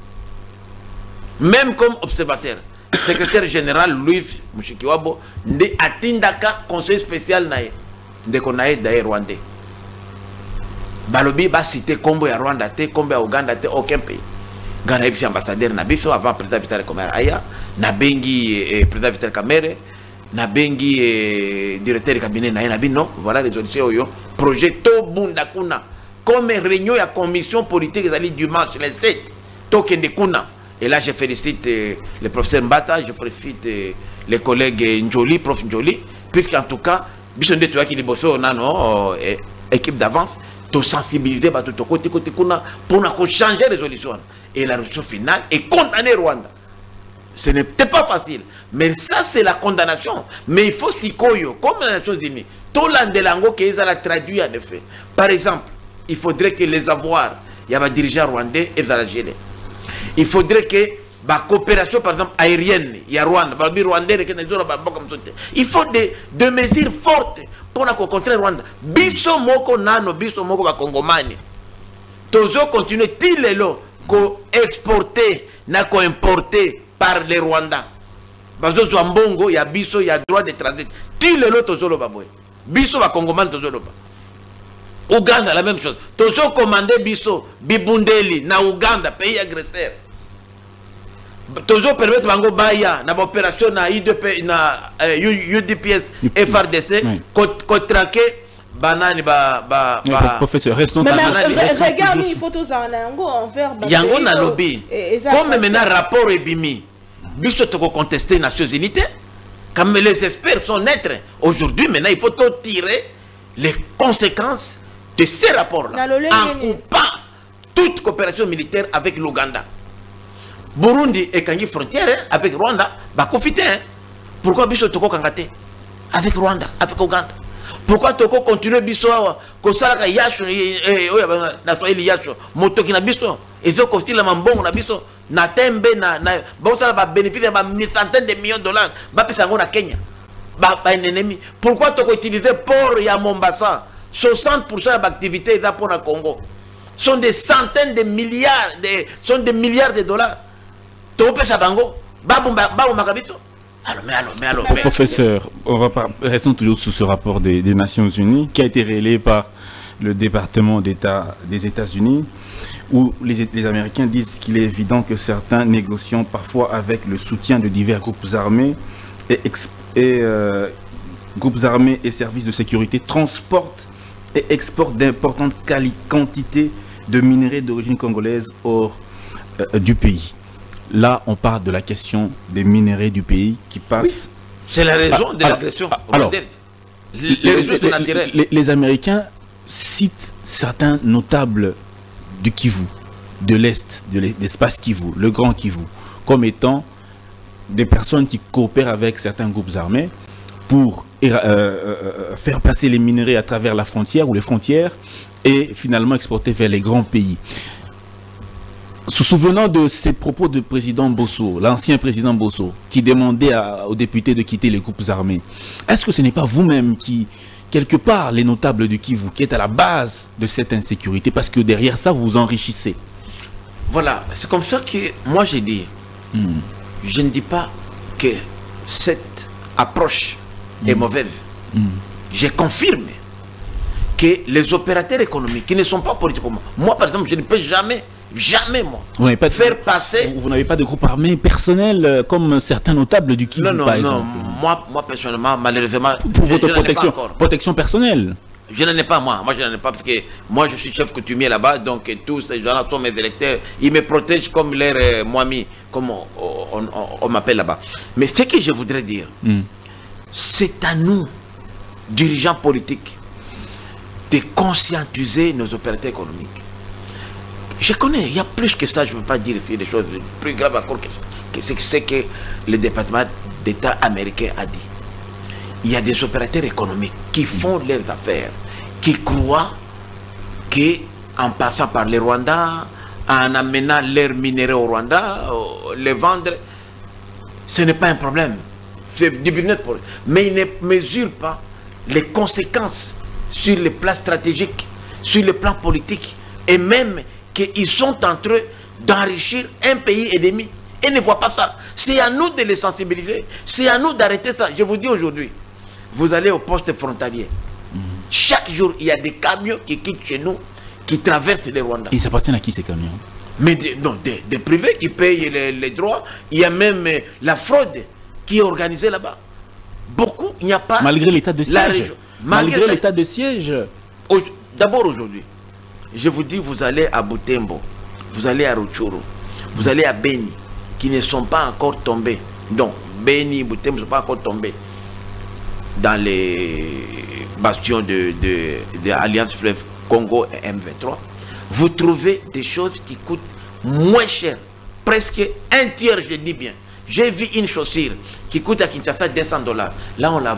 B: Même comme observateur, secrétaire général Louis Mushikiwabo de atindaka conseil spécial nae de konae d'ailleurs rwandais. Balobi ba cité combo ya Rwanda te, combo ya Uganda te, aucun pays. Gana ebisi ambassadeur na biso avant président Vital Kamerhe aya, na bengi président Vital Kamerhe, na bengi directeur de cabinet na bino, voilà résolution yo, projet to bunda kuna. Comme réunion ya commission politique ezali dimanche le 7, tokende kuna. Et là je félicite le professeur Mbata, je félicite les collègues Njoli, prof Njoli, puisqu'en tout cas biso nde toyaki liboso nano équipe d'avance to sensibiliser ba tout côté kuna pour changer résolution et la résolution finale est condamner Rwanda. Ce n'était pas facile, mais ça c'est la condamnation. Mais il faut sikoyo comme les Nations Unies tout l'andelango que ils a traduit en effet. Par exemple, il faudrait que les avoirs il y a des dirigeants rwandais et la gelée. Il faudrait que la coopération par exemple aérienne, il y a Rwanda, il faut des mesures fortes pour contrer Rwanda. Biso moko nano, biso moko ba Congomani. Toujours continuer, tout les lots, exporté, n'a qu'on importé par les Rwandais. Parce que sur Mbongo, il y a Bisso, il y a droit de transit. Tout les lots, toujours le baboué. Bisso va Congoman, toujours le bas. Ouganda, la même chose. Toujours commandé Bisso, Bibundeli, na Ouganda, pays agresseur. Toujours permettre Bango Baya, na opération na UDP, na UDPS, FRDC, traquer. Banani
A: professeur, restons
C: mais regarde, il faut tous en envers
B: Yango na lobby. Comme maintenant rapport Ebimi, biso to contester les Nations Unies. Comme les experts sont nets aujourd'hui, maintenant il faut tirer les conséquences de ces rapports-là en coupant toute coopération militaire avec l'Ouganda. Burundi et Kangi frontière avec Rwanda, bah profiter. Pourquoi biso to kangate avec Rwanda, avec Ouganda? Pourquoi Toko continue biso kosala yasho na Swahili yasho motoki na biso ezo kosila mambongo na biso na tembe na bosala ba bénéfice ba centaines de millions de dollars ba pesa ngo na Kenya ba ennemi? Pourquoi Toko utiliser port ya Mombasa? 60% de l'activité est pour le Congo. Sont des centaines de milliards de dollars. Toko pesa bango ba makabiso. Alors,
A: professeur, restons toujours sous ce rapport des Nations Unies qui a été révélé par le département d'État des États-Unis, où les Américains disent qu'il est évident que certains négociants, parfois avec le soutien de divers groupes armés et services de sécurité, transportent et exportent d'importantes quantités de minerais d'origine congolaise hors du pays. Là, on parle de la question des minerais du pays qui passent...
B: Oui. C'est la raison de l'agression.
A: Alors, les Américains citent certains notables du Kivu, de l'Est, de l'espace Kivu, le Grand Kivu, comme étant des personnes qui coopèrent avec certains groupes armés pour faire passer les minerais à travers la frontière ou les frontières et finalement exporter vers les grands pays. Se souvenant de ces propos du président Bosso, l'ancien président Bosso, qui demandait aux députés de quitter les groupes armés, est-ce que ce n'est pas vous-même qui, quelque part, les notables du Kivu, qui êtes à la base de cette insécurité, parce que derrière ça, vous vous enrichissez?
B: Voilà, c'est comme ça que moi j'ai dit, je ne dis pas que cette approche est mauvaise. Je confirme que les opérateurs économiques qui ne sont pas politiquement, moi par exemple, je ne peux jamais moi faire passer.
A: Vous n'avez pas de groupe armé personnel comme certains notables du Kivu, par exemple?
B: Moi personnellement, malheureusement,
A: pour votre protection personnelle.
B: Je n'en ai pas moi je n'en ai pas parce que moi je suis chef coutumier là-bas, donc tous ces gens-là sont mes électeurs, ils me protègent comme leur moimi, comme on m'appelle là-bas. Mais ce que je voudrais dire, c'est à nous, dirigeants politiques, de conscientiser nos opérateurs économiques. Je connais, il y a plus que ça, je ne veux pas dire ici des choses plus graves encore que ce que le département d'État américain a dit. Il y a des opérateurs économiques qui font leurs affaires, qui croient qu'en passant par les Rwandais, en amenant leurs minéraux au Rwanda, les vendre, ce n'est pas un problème. C'est du business pour eux. Mais ils ne mesurent pas les conséquences sur le plan stratégique, sur le plan politique, et même qu'ils sont en train d'enrichir un pays ennemi. Ils ne voient pas ça. C'est à nous de les sensibiliser. C'est à nous d'arrêter ça. Je vous dis aujourd'hui, vous allez au poste frontalier. Chaque jour, il y a des camions qui quittent chez nous, qui traversent les Rwandais.
A: Ils appartiennent à qui ces camions?
B: Mais des privés qui payent les droits. Il y a même la fraude qui est organisée là-bas. Beaucoup, il n'y a pas...
A: Malgré l'état de siège. Malgré l'état de siège.
B: D'abord aujourd'hui, je vous dis, vous allez à Butembo, vous allez à Rutshuru, vous allez à Beni, qui ne sont pas encore tombés. Donc, Beni, Butembo ne sont pas encore tombés dans les bastions de l'Alliance Fleuve Congo et M23. Vous trouvez des choses qui coûtent moins cher, presque un tiers, je dis bien. J'ai vu une chaussure qui coûte à Kinshasa $200. Là,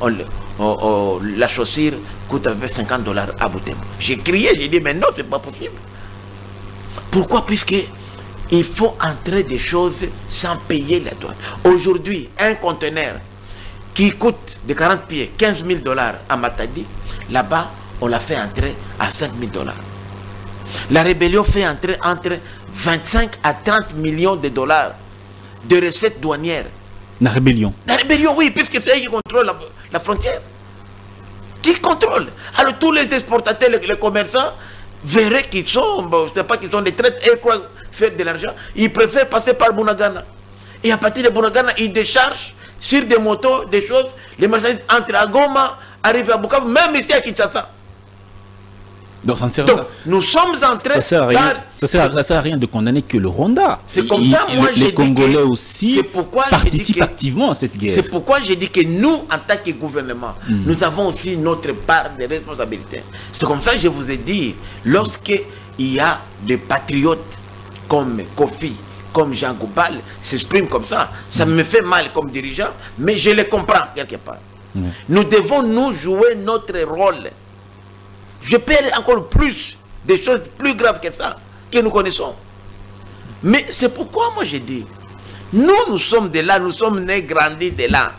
B: la chaussure coûte à $50 à Butembo. J'ai crié, j'ai dit, mais non, c'est pas possible. Pourquoi? Puisque il faut entrer des choses sans payer la douane. Aujourd'hui, un conteneur qui coûte de 40 pieds, $15 000 à Matadi, là-bas, on l'a fait entrer à $5 000. La rébellion fait entrer entre 25 à 30 millions de dollars de recettes douanières.
A: La rébellion.
B: La rébellion, oui, puisque c'est eux qui contrôlent la frontière. Qui contrôle? Alors tous les exportateurs, les commerçants, verraient qu'ils sont, bon, c'est pas qu'ils sont des traites et croient faire de l'argent. Ils préfèrent passer par Bunagana. Et à partir de Bunagana, ils déchargent sur des motos, des choses. Les marchandises entrent à Goma, arrivent à Bukavu, même ici à Kinshasa.
A: Donc, ça ne sert
B: Donc, nous sommes en train...
A: Ça sert à rien de condamner que le Rwanda.
B: C'est comme ça, moi,
A: les Congolais aussi participent
B: que,
A: activement à cette guerre.
B: C'est pourquoi j'ai dit que nous, en tant que gouvernement, nous avons aussi notre part de responsabilité. C'est comme ça que je vous ai dit, lorsqu'il y a des patriotes comme Kofi, comme Jean Goupal, s'expriment comme ça me fait mal comme dirigeant, mais je les comprends quelque part. Nous devons nous jouer notre rôle. Je perds encore plus des choses plus graves que ça, que nous connaissons. Mais c'est pourquoi moi j'ai dit, nous sommes de là, nous sommes nés, grandis de là.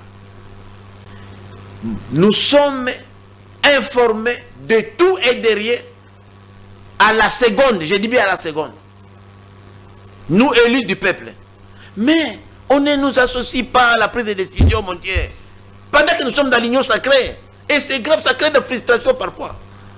B: Nous sommes informés de tout et de rien à la seconde, je dis bien à la seconde. Nous élus du peuple. Mais on ne nous associe pas à la prise de décision, mon Dieu. Pendant que nous sommes dans l'union sacrée. Et c'est grave, ça crée de frustration parfois.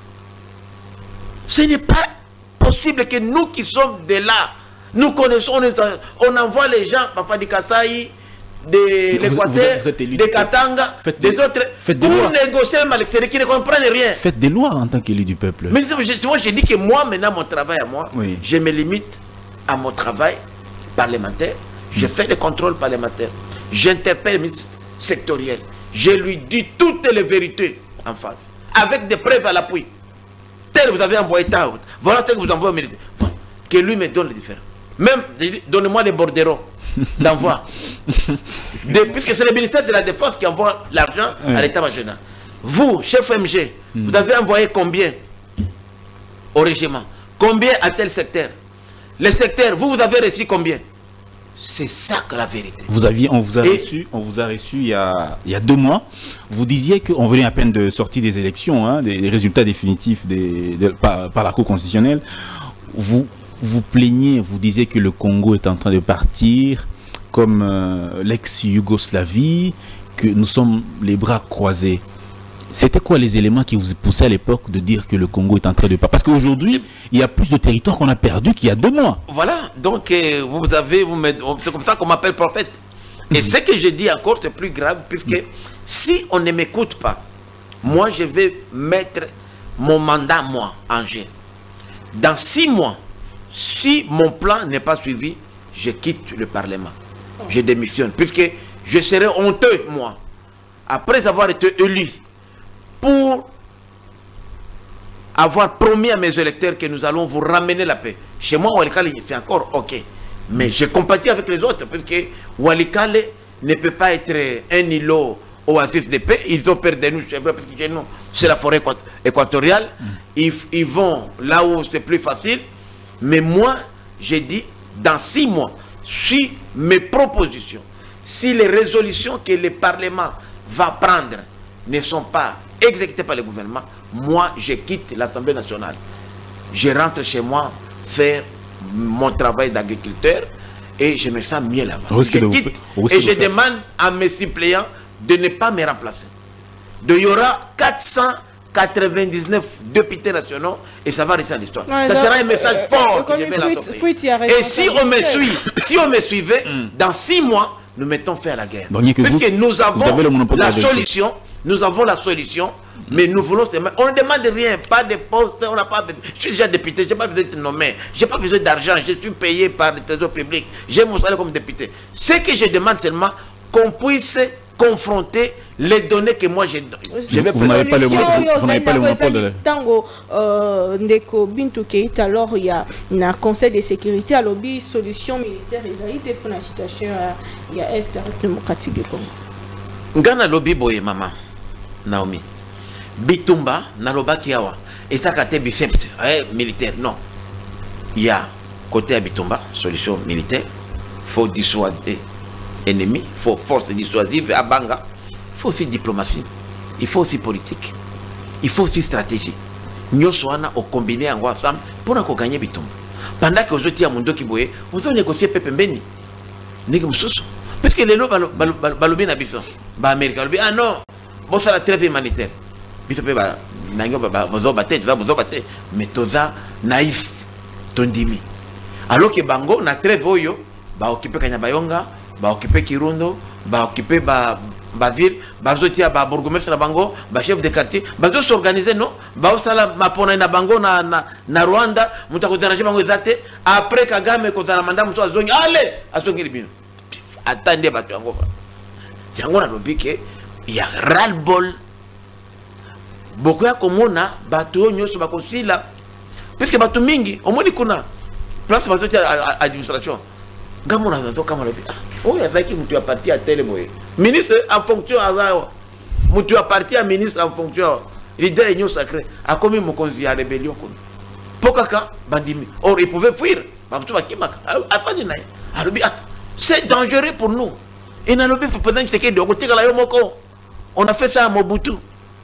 B: Ce n'est pas possible que nous qui sommes de là, nous connaissons, on envoie les gens, parfois du Kasaï, de l'Équateur, de Katanga, des autres, pour négocier avec l'extérieur qui ne comprennent rien.
A: Faites des lois en tant qu'élu du peuple.
B: Mais moi, j'ai dit que moi, maintenant, mon travail à moi, je me limite à mon travail parlementaire. Je fais des contrôles parlementaires. J'interpelle les ministres sectoriels. Je lui dis toutes les vérités en face, avec des preuves à l'appui. Tel vous avez envoyé ta route. Voilà ce que vous envoyez au militaire. Bon, que lui me donne les différents. Même, donnez-moi des bordereaux d'envoi. Puisque c'est le ministère de la Défense qui envoie l'argent à l'état-major. Vous, chef MG, vous avez envoyé combien au régiment? Combien à tel secteur? Les secteurs, vous avez reçu combien? C'est ça que la vérité.
A: On vous a reçu il y a 2 mois. Vous disiez qu'on venait à peine de sortir des élections, hein, des résultats définitifs par la Cour constitutionnelle. Vous plaignez, vous disiez que le Congo est en train de partir comme l'ex-Yougoslavie, que nous sommes les bras croisés. C'était quoi les éléments qui vous poussaient à l'époque de dire que le Congo est en train de partir? Parce qu'aujourd'hui, il y a plus de territoires qu'on a perdu qu'il y a 2 mois.
B: Voilà, donc c'est comme ça qu'on m'appelle prophète. Et ce que je dis encore, c'est plus grave, puisque si on ne m'écoute pas, moi je vais mettre mon mandat, moi, en jeu. Dans 6 mois, si mon plan n'est pas suivi, je quitte le Parlement. Je démissionne, puisque je serai honteux, moi, après avoir été élu, pour avoir promis à mes électeurs que nous allons vous ramener la paix. Chez moi, Walikale, c'est encore ok. Mais je compatis avec les autres, parce que Walikale ne peut pas être un îlot oasis de paix. Ils ont peur de nous, parce que chez nous, c'est la forêt équatoriale. Ils vont là où c'est plus facile. Mais moi, j'ai dit, dans 6 mois, si mes propositions, si les résolutions que le Parlement va prendre ne sont pas exécutées par le gouvernement, moi, je quitte l'Assemblée nationale. Je rentre chez moi faire mon travail d'agriculteur et je me sens mieux là-bas. Je quitte et je demande à mes suppléants de ne pas me remplacer. Il y aura 499 députés nationaux et ça va rester à l'histoire. Ça sera un message fort que je vais l'adopter. Et si on me suit, si on me suivait, dans 6 mois, nous mettons fin à la guerre. Puisque nous avons la solution. Nous avons la solution, mais nous voulons... On ne demande rien, pas de poste, on n'a pas... Je suis déjà député, je n'ai pas besoin d'être nommé, je n'ai pas besoin d'argent, je suis payé par le trésor public, j'ai mon salaire comme député. Ce que je demande seulement, qu'on puisse confronter les données que moi j'ai...
A: Vous n'avez pas le monopole de la...
C: Tango, Ndeko Bintou Keïta, alors il y a un conseil de sécurité à lobby, solution militaire, et pour la situation, il y a Est démocratique du Congo.
B: Ngana lobby boye maman. Naomi. Bitumba, Naloba Kiawa. Et ça, quand biceps, militaire, non. Il y a côté à Bitumba, solution militaire. Il faut dissuader ennemis. Il faut force dissuasive à Banga. Il faut aussi diplomatie. Il faut aussi politique. Il faut aussi stratégie. Nyoso wana au combiné ensemble pour gagner bitumba. Pendant que vous à Mundo Kiboye, vous avez négocié Pepe Mbeni. Parce que les lots balobi na biso. Ba Amérique ah non, bon ça la trêve humanitaire. Biso pe ba nango ba bozo baté, mais toza naïf tondimi. Alors que bango na trêve oyo ba occuper Kanyabayonga, ba occuper Kirundo, ba occuper ba ville, ba zotia ba bourgmestre na bango, ba chef de quartier, ba zo s'organiser non, ba osala mapona na bango na Rwanda, mutakotaranje bango exacte après Kagame ko za manda muso azongi allez, azongi libino. Attendez batu yango. Yango na lobike ya ras-le-bol. Beaucoup ya komona batu nyoso bakosila. Puisque batu mingi, omoni kuna place bazotia administration. Gamona nazo kama lobi. Oh ya zaki mutu ya parti à tel moyen. Ministre en fonction azao. Mutu ya parti à ministre en fonction. Leader est sacré. A commis mon conseiller à rébellion. Pokaka bandimi. Or ils pouvaient fuir. Babutu bakimaka. Afani na. Alobi c'est dangereux pour nous. Et dans le but, on a fait ça à Mobutu.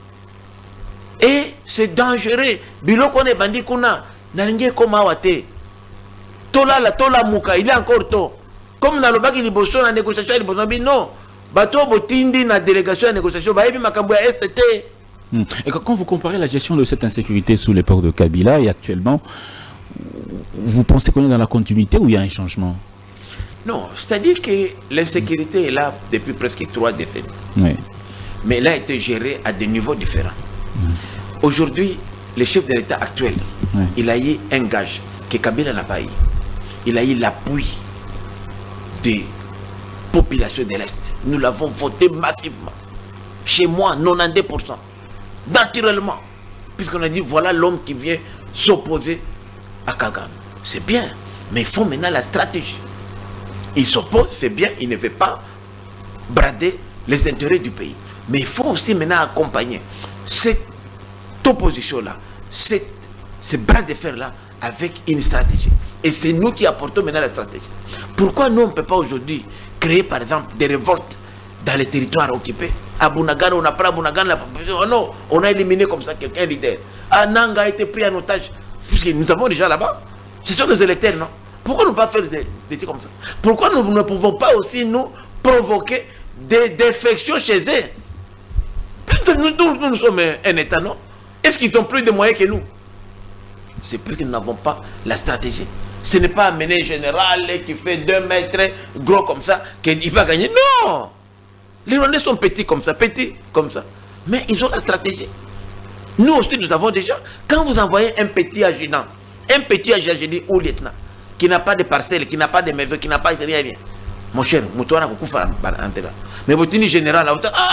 B: Et c'est dangereux. Bilo kone bandi kuna. Nalinge koma wate. Tola la tola muka. Il est encore tôt. Comme dans le bac, il y a la négociation. Il y a non. Bato botindi na délégation à négociation. Ba ebi makambo ya STT.
A: Et quand vous comparez la gestion de cette insécurité sous l'époque de Kabila et actuellement, vous pensez qu'on est dans la continuité ou il y a un changement?
B: Non, c'est-à-dire que l'insécurité est là depuis presque 3 décennies.
A: Oui.
B: Mais elle a été gérée à des niveaux différents. Aujourd'hui, le chef de l'État actuel, il a eu un gage que Kabila n'a pas eu. Il a eu l'appui des populations de l'Est. Nous l'avons voté massivement. Chez moi, 92%. Naturellement. Puisqu'on a dit, voilà l'homme qui vient s'opposer à Kagame. C'est bien, mais il faut maintenant la stratégie. Il s'oppose, c'est bien, il ne veut pas brader les intérêts du pays. Mais il faut aussi maintenant accompagner cette opposition-là, ce bras de fer-là, avec une stratégie. Et c'est nous qui apportons maintenant la stratégie. Pourquoi nous, on ne peut pas aujourd'hui créer, par exemple, des révoltes dans les territoires occupés? À Bunagana, on a pris à Bunagana la population. Oh non, on a éliminé comme ça quelqu'un leader. Nanga a été pris en otage. Puisque nous avons déjà là-bas. Ce sont nos électeurs, non? Pourquoi ne pas faire des trucs comme ça? Pourquoi nous ne pouvons pas aussi nous provoquer des défections chez eux? Nous sommes un État, non? Est-ce qu'ils ont plus de moyens que nous? C'est parce que nous n'avons pas la stratégie. Ce n'est pas amener un général qui fait 2 mètres gros comme ça qu'il va gagner. Non! Les Rwandais sont petits comme ça. Mais ils ont la stratégie. Nous aussi, nous avons déjà. Quand vous envoyez un petit adjudant ou lieutenant, qui n'a pas de parcelle, qui n'a pas de maison, qui n'a pas de rien. Mon cher, Moutouana Koukoufara, mais votre général,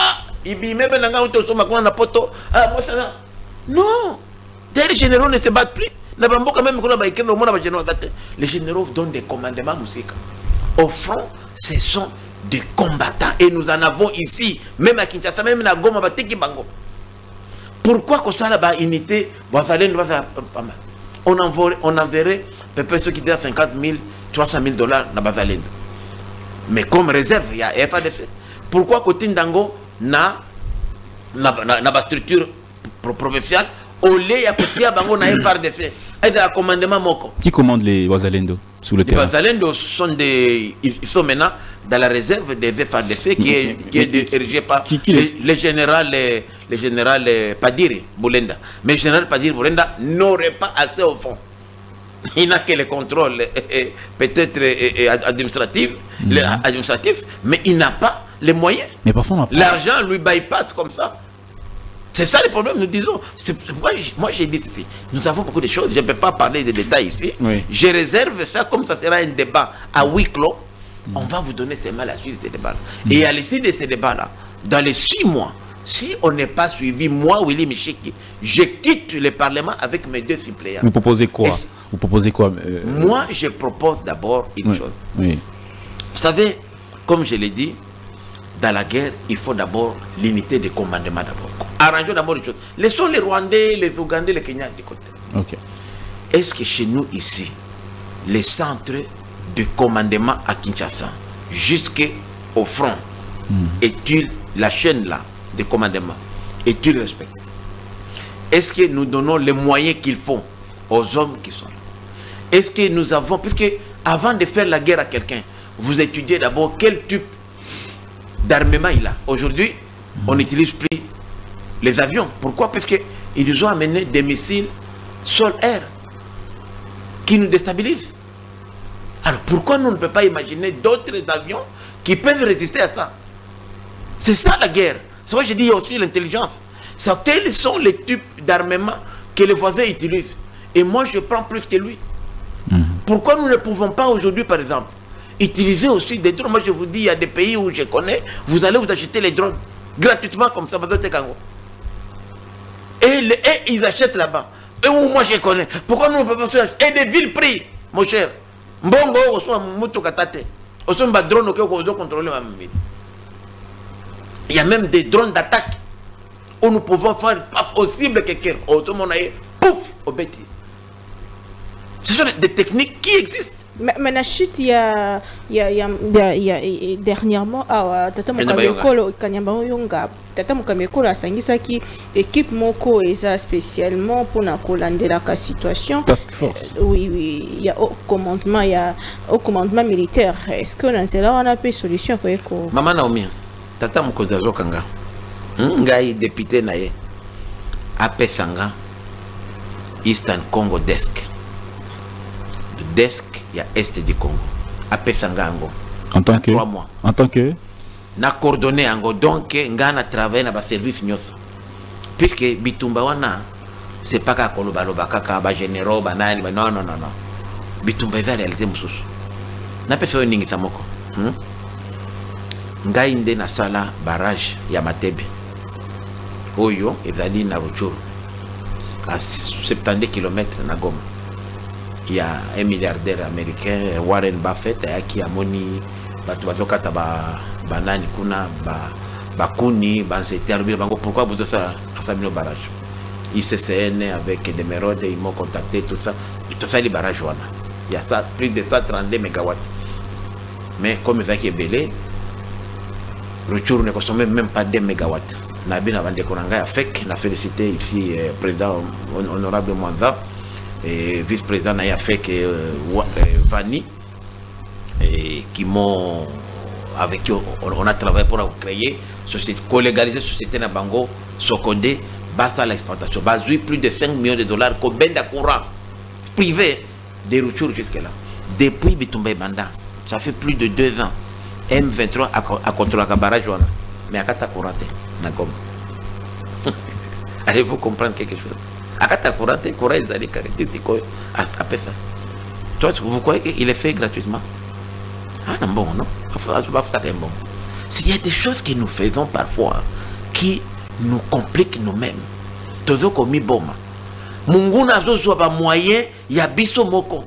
B: non, les généraux ne se battent plus. Les généraux donnent des commandements musiques. Au front, ce sont des combattants. Et nous en avons ici, même à Kinshasa, même à Goma, Bango. Pourquoi que ça là-bas, unité, on enverrait peut-être ceux qui étaient à 50 000, 300 000 $ dans Bazalendo. Mais comme réserve, il y a FADC. Pourquoi côté Ndango n'a pas structure provinciale au lieu il y a côté Bango na FADC. Et de la commandement Moko.
A: Qui commande les Bazalendo sous le terrain? Les
B: Bazalendo ils sont maintenant dans la réserve des FADC qui est dirigée par le général Padiri Boulenda. Mais le général Padiri Boulenda n'aurait pas accès au fond. Il n'a que le contrôle peut-être administratif, mais il n'a pas les moyens.
A: Mais parfois,
B: l'argent lui bypasse comme ça. C'est ça le problème, nous disons. Moi j'ai dit ceci. Nous avons beaucoup de choses, je ne peux pas parler des détails ici.
A: Oui.
B: Je réserve ça comme ça sera un débat à huis clos. On va vous donner seulement la suite de ces débats-là. Et à l'issue de ces débats-là, dans les 6 mois, si on n'est pas suivi, moi, Willy Michiki, je quitte le Parlement avec mes 2 suppléants.
A: Vous proposez quoi? Vous proposez quoi
B: Moi, je propose d'abord une chose.
A: Oui.
B: Vous savez, comme je l'ai dit, dans la guerre, il faut d'abord l'unité de commandement d'abord. Arrangeons d'abord les choses. Laissons les Rwandais, les Ougandais, les Kenyans de côté.
A: Okay.
B: Est-ce que chez nous ici, les centres de commandement à Kinshasa, jusqu'au front, est-il la chaîne là de commandement, est-il respecté? est-ce que nous donnons les moyens qu'il faut aux hommes qui sont là? Est-ce que nous avons, puisque avant de faire la guerre à quelqu'un, vous étudiez d'abord quel type d'armement il a. Aujourd'hui, on n'utilise plus les avions. Pourquoi? Parce qu'ils nous ont amené des missiles sol-air qui nous déstabilisent. Alors pourquoi nous ne pouvons pas imaginer d'autres avions qui peuvent résister à ça? C'est ça la guerre. C'est pourquoi je dis aussi l'intelligence. Quels sont les types d'armement que les voisins utilisent? Et moi je prends plus que lui. Pourquoi nous ne pouvons pas aujourd'hui, par exemple, utiliser aussi des drones? Moi je vous dis, il y a des pays où je connais, vous allez vous acheter les drones gratuitement comme ça, et ils achètent là-bas. Et où moi je connais. Pourquoi nous ne pouvons pas faire? Et des villes prix, mon cher. Mbongo, on soit mutukatate. On soit un drone qui doit contrôler ma ville. Il y a même des drones d'attaque où nous pouvons faire pas possible que quelqu'un, pouf, au bêtis. Ce sont des techniques qui existent.
C: Mais la chute, il y a dernièrement, Tata Mukabekolo, Kanyamba Yonga, Tata Mukabekolo a sangisaki équipe Moko et ça spécialement pour la situation.
A: Task Force.
C: Oui, oui, il y a au commandement militaire. Est-ce que là on a pas solution pour éco?
B: Maman Naomi, Tata Mukodazo Kanga, Ngai député naye, Ape Sanga, Eastern Congo Desk. Desk, il y a Est du Congo. Ape Sanga Ango.
A: En tant que?
B: 3 mois.
A: En tant que?
B: Na coordonné Ango. Donc, Ngana travaille dans le service Nyoso. Puisque Bitumba wana, c'est pas qu'à Kolobaloba, qu'à généraux, banani, non, non, non, non. Bitumba est la réalité moussous. N'a pas fait un ningi samoko. Ngaïnde na sala barrage Yamatebe. Oyo, Evali na Ruchuru. À 70 km na Goma. Il y a un milliardaire américain, Warren Buffett, qui a moni, bazokata banani kuna, bakuni, pourquoi vous avez ça au barrage? ICCN avec des mérode, ils m'ont contacté, tout ça les barrages. Il y a ça, plus de 132 MW. Mais comme ça qui est belé, Ruchuru ne consomme même pas 2 MW. Nabina Vandekoranga a fait, on a félicité ici président honorable Mwanza. Et vice-président n'a fait que Vani, qui m'ont avec qui on a travaillé pour créer société, collégaliser société na bango, Sokondé, basa l'exploitation, basé plus de 5 millions de dollars, combien de courant privé de Ruchuru jusque-là. Depuis Bitumba Banda, ça fait plus de 2 ans. M23 a contrôlé le barrage, mais à Kata Kourate, allez-vous comprendre quelque chose? Akata Kourate, Kourate, Zali, Karate, c'est quoi? Toi, vous croyez qu'il est fait gratuitement? Ah non, bon, non. S'il y a des choses que nous faisons parfois qui nous compliquent nous-mêmes, Tozo komi boma. Munguna zo soit moyen, il y a biso moko.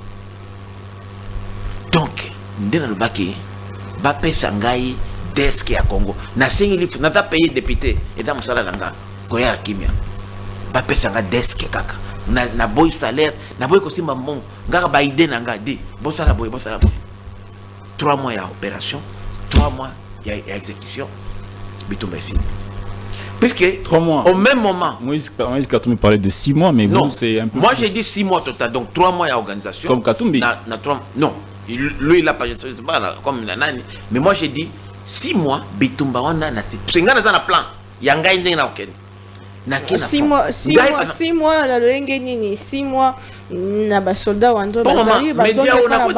B: Donc, ndena le baki, Bape Sangai, desk à Congo. Na singi n'a pas payé député et dans Moussala Langa, Koya Kimia. Bape Sanga desk kaka. Na boy salaire, na boy kosi mamon, ngaka ba idée nanga di, bossala boy. 3 mois il y a opération, 3 mois il y a exécution. Bitumba ici. Puisque
A: 3 mois.
B: Au même moment.
A: Moïse Katumbi parlait de 6 mois, mais
B: non,
A: vous c'est un peu.
B: Moi j'ai dit 6 mois total, donc 3 mois il y a organisation.
A: Comme Katumbi.
B: Non, lui il a pas comme Nanani. Mais moi j'ai dit 6 mois, Bitumba on a c'est dans le plan. Il y a un gars qui n'a
C: 6 mois na loenge nini 6 mois na ba soldat wando bazali
B: bazali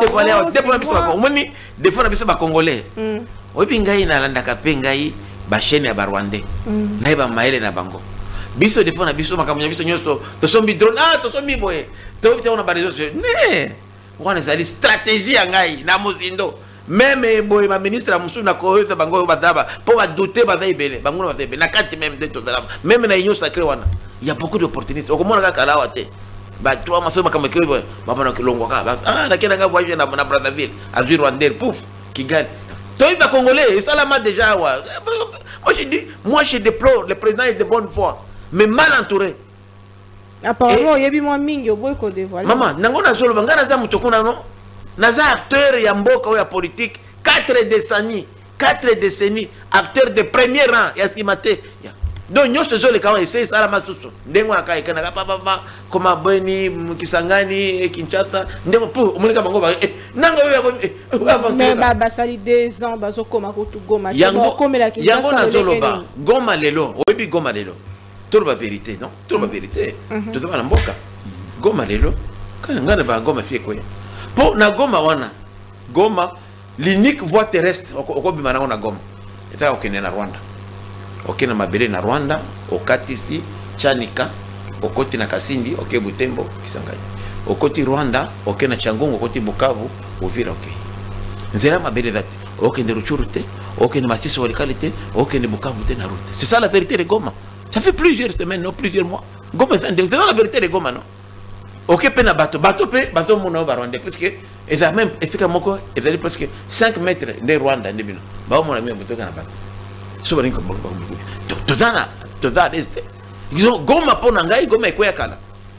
B: des fois na biso ba congolais obi ngai na landa ka pe ngai ba chaîne ya ba rwandais na ba maele na bango biso des fois na biso makamunya biso nyoso to sombi drone to sombi boye to bi na ba réseau ne wana zali stratégie ya ngai na mozindo. Même boy ma ministre Moussou na ko to bango badaba pour va douter ba ibele bango ba ibele na kati même de to même na union sacrée wana il y a beaucoup d'opportunités okomona ka kala wate ba toi ma fema kama kyo ba bana kilongo ka na kena nga voyage na Brazzaville à Rwanda pouf qui gagne toi ba congolais ça la déjà wa moi je déplore le président est de bonne foi mais mal entouré
C: apparemment yebi moi mingi oboy ko dévoiler
B: maman nangona solo bangana za mutokuna no naza acteur ya mboka ou ya politique 4 décennies acteur de premier rang et estimaté donc nous sommes les cas essayer ça la masusu ndengo na kai kana papa koma bweni Kisangani Kinshasa ndengo pour monika bango ba nanga
C: mais ba sali 2 ans bazo koma ko Goma
B: comme la Kinshasa yango na zoloba Goma lelo oyebi Goma lelo tout la vérité non tout la vérité tout ça na mboka Goma lelo quand ngana ba Goma fie ko pour na Goma wana Goma l'unique voie terrestre au bimana na Goma eta okene na Rwanda okena mabele na Rwanda okatisi Chanika okoti na Kasindi oke Butembo Kisangani okoti Rwanda okena Changongo okoti Bukavu Uvira okay nzela mabele date okende Ruchuru te okende Masisi Walikale te okende Bukavu te na route c'est ça la vérité de Goma ça fait plusieurs semaines non plusieurs mois Goma c'est la vérité de Goma non ok pe na bato mona ba Rwanda parce que et même effectivement il est presque 5 mètres de Rwanda ndebino ba mona mi botoka na bato so ba nko tozana est ils ont Goma pona ngai Goma ekoya kala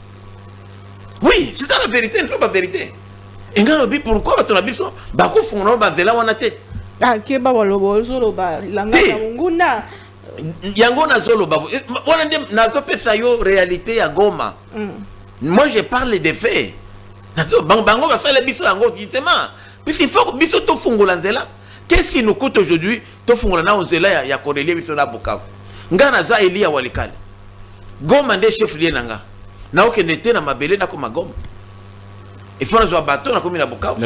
B: oui c'est ça la vérité c'est pas la vérité engalo bi pourquoi bato na biso ba ko fungona ba zela wana te
C: ke ba walobo zolo ba langa nguna
B: yango na zolo ba wana ndem na to pesa yo réalité ya Goma. Moi je parle des faits. Bango va faire les bisous en gros justement. Puisqu'il faut que bisous to fungola nzela. Qu'est-ce qui nous coûte aujourd'hui to fungola na nzela ya Cornelia bisous na Bukavu. Ngana za Elia Walikale. Goma nde chef lié nanga. Na okende te na mabele na koma Goma. Il faut nous bateau na komi na Bukavu.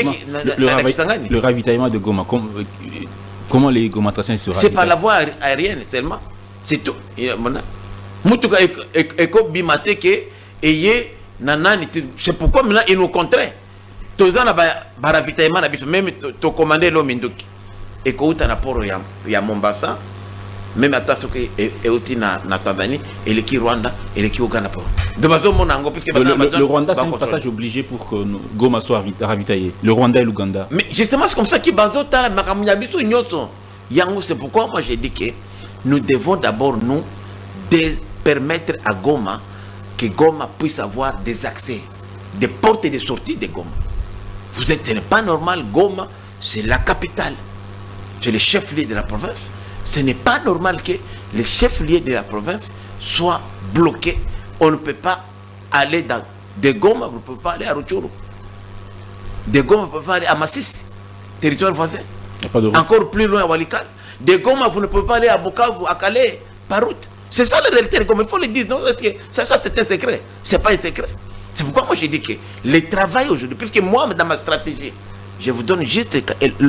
A: Le ravitaillement de Goma comment les Gomatraciens se ravitaillent?
B: C'est par la voie aérienne seulement. C'est tout. Mutuka eko bimate ke eye nanani c'est pourquoi maintenant ils nous contraint tous na ravitaillement na biso même to commander lo minduki eko uta na poro ya Mombasa même attention que euti na Tanzanie et le ki Rwanda et le ki Uganda poro de bazo monango puisque
A: le Rwanda c'est un passage obligé pour que Goma soit ravitaillé le Rwanda et l'Ouganda
B: mais justement c'est comme ça que bazo tala makamunya biso nyoso yango c'est pourquoi moi j'ai dit que nous devons d'abord nous permettre à Goma que Goma puisse avoir des accès, des portes et des sorties de Goma. Vous êtes, ce n'est pas normal, Goma, c'est la capitale, c'est le chef-lieu de la province. Ce n'est pas normal que le chef-lieu de la province soit bloqué. On ne peut pas aller de Goma, vous ne pouvez pas aller à Rutshuru. De Goma, vous ne pouvez pas aller à Masisi, territoire voisin. Encore plus loin à Walikale. De Goma, vous ne pouvez pas aller à Bukavu, à Calais, par route. C'est ça la réalité, comme il faut le dire. Non, ça c'est un secret. C'est pas un secret. C'est pourquoi moi j'ai dit que le travail aujourd'hui, puisque moi dans ma stratégie, je vous donne juste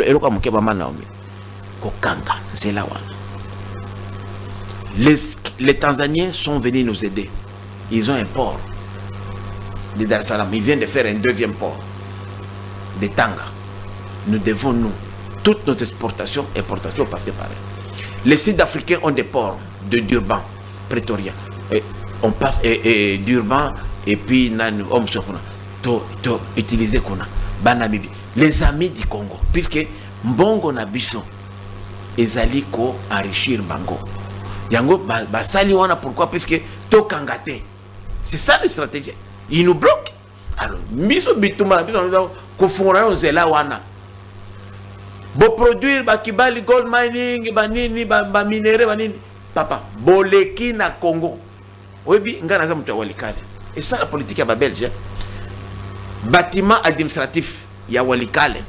B: les Tanzaniens sont venus nous aider. Ils ont un port de Dar es Salaam. Ils viennent de faire un deuxième port de Tanga. Nous devons, nous, toute notre exportation et importation passer par eux. Les Sud-Africains ont des ports de Durban, Pretoria. Et on passe et Durban et puis on se utiliser Banamibi. Les amis du Congo, puisque Mbongo Nabiso ezali ko enrichir Bango. Yango basali wana pourquoi puisque to kangate. C'est ça la stratégie. Ils nous bloquent. Alors biso bituma biso ko fungona nzela wana. Bo produire ba kibali gold mining banini ba minere banini papa boleki na Congo. Oyebi ngana za mtu Walikale. Et ça la politique ya ba Belge. Bâtiment administratif ya Walikale.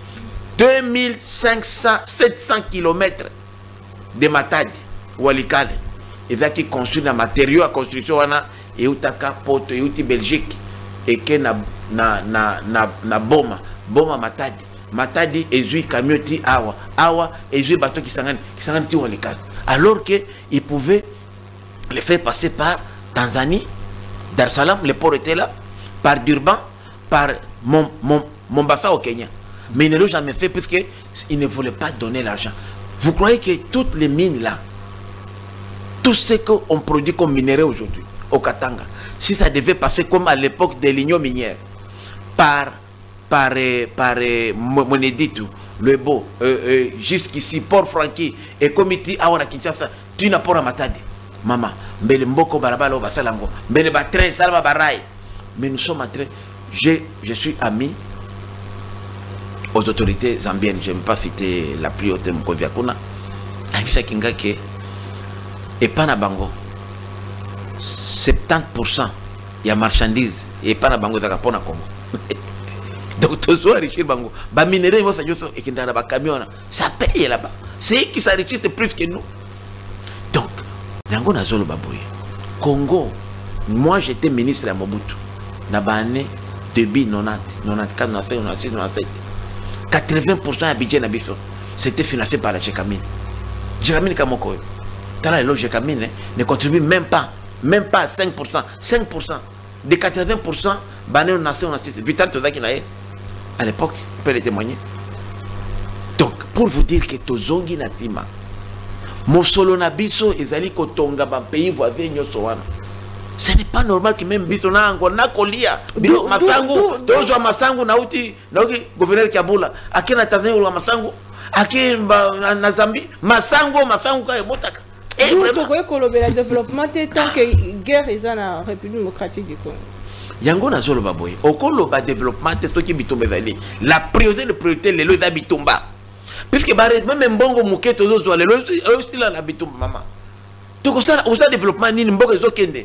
B: 700 km de Matadi Walikale. Et va qui construit la matériaux à construction wana et utaka poto et uti Belgique et que na boma Matadi. Matadi ezui kamioti awa ezui bateau qui sangani ti Walikale. Alors que ils pouvaient les faire passer par Tanzanie, Dar es Salaam, le port était là, par Durban, par Mombasa au Kenya. Mais ils ne l'ont jamais fait parce qu'ils ne voulaient pas donner l'argent. Vous croyez que toutes les mines là, tout ce qu'on produit comme minerai aujourd'hui au Katanga, si ça devait passer comme à l'époque de l'union minière, par Moneditu, le beau, jusqu'ici, Port Franqui, et comité à Kinshasa, tu n'as pas à Matadi. Maman, mbele mboko barabalo basalango, mbele ba train salva barai. Mais nous sommes en train, je suis ami aux autorités zambiennes, je ne vais pas citer la plus haute Mkoviakuna. Abisa Kingake, et pas na bango 70% il y a marchandise et pas na bango za kapona Congo. Donc tous enrichir bango ba minerais vont s'ajouter et qui dans ba camion ça paye là-bas, c'est eux qui s'enrichissent plus que nous. Donc yango na zolo baboye Congo, moi j'étais ministre à Mobutu na ba année début 90 94 96 97 80% du budget nabiso c'était financé par la Gécamine. Gécamine Kamoko. Tala le Gécamine ne contribue même pas à 5%. 5% des 80%, bané nation Vital Tozaki nae à l'époque, on peut le témoigner. Donc pour vous dire que Tozongi Nasima, Mosolo Nabiso ezali kotonga ba pays voisin nyoso wana. Ce n'est pas normal que même biso na ngo na kolia bilo masangu tozo masangu nauti gouverneur Kabula akina Tanzania wa masangu akimba na Zambie masangu ka botaka et
C: vraiment ko le développement tant que guerre est en République démocratique du Congo
B: yango na zolo baboy okolo ba développement testo ki bitomba zali la priorité les lois bitomba puisque même mbongo muketo tozo les lois aussi là na bitomba mama to ko ça au développement ni mbongo ezokende.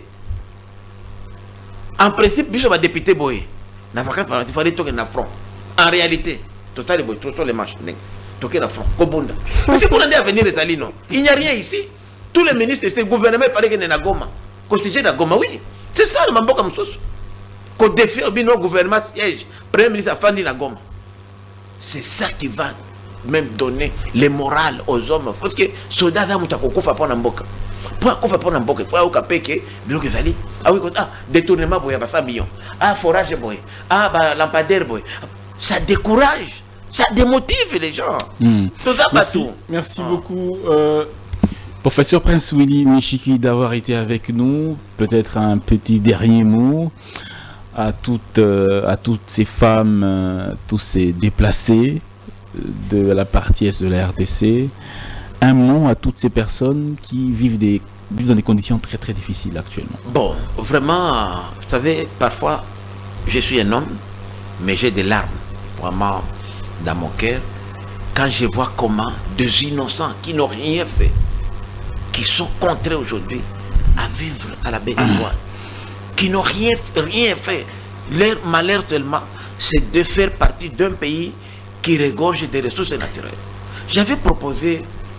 B: En principe, il y a député boy. Il fallait toquer dans front. En réalité, tout ça, les marches. Toquer dans front. Kobunda. Parce que pour aller à venir les alliés, non. Il n'y a rien ici. Tous les ministres, c'est le gouvernement, il fallait qu'il y ait une goma. Constituer la goma, oui. C'est ça le mambo comme ça. Qu'on défie au gouvernement siège. Premier ministre a fait la goma. C'est ça qui va même donner le moral aux hommes. Parce que les soldats, ils ne font pas n'imboka. Pourquoi faire pour n'importe quoi? Il faut que vous ayez détournement, forage, lampadaire, ça décourage, ça démotive les gens.
A: Merci beaucoup, professeur Prince Willy Nishiki, d'avoir été avec nous. Peut-être un petit dernier mot à toutes ces femmes, tous ces déplacés de la partie est de la RDC. Un mot à toutes ces personnes qui vivent dans des conditions très très difficiles actuellement.
B: Bon, vraiment, vous savez, parfois, je suis un homme, mais j'ai des larmes, vraiment, dans mon cœur, quand je vois comment des innocents qui n'ont rien fait, qui sont contraints aujourd'hui à vivre à la baie de Loire, qui n'ont rien fait. Leur malheur seulement, c'est de faire partie d'un pays qui regorge des ressources naturelles. J'avais proposé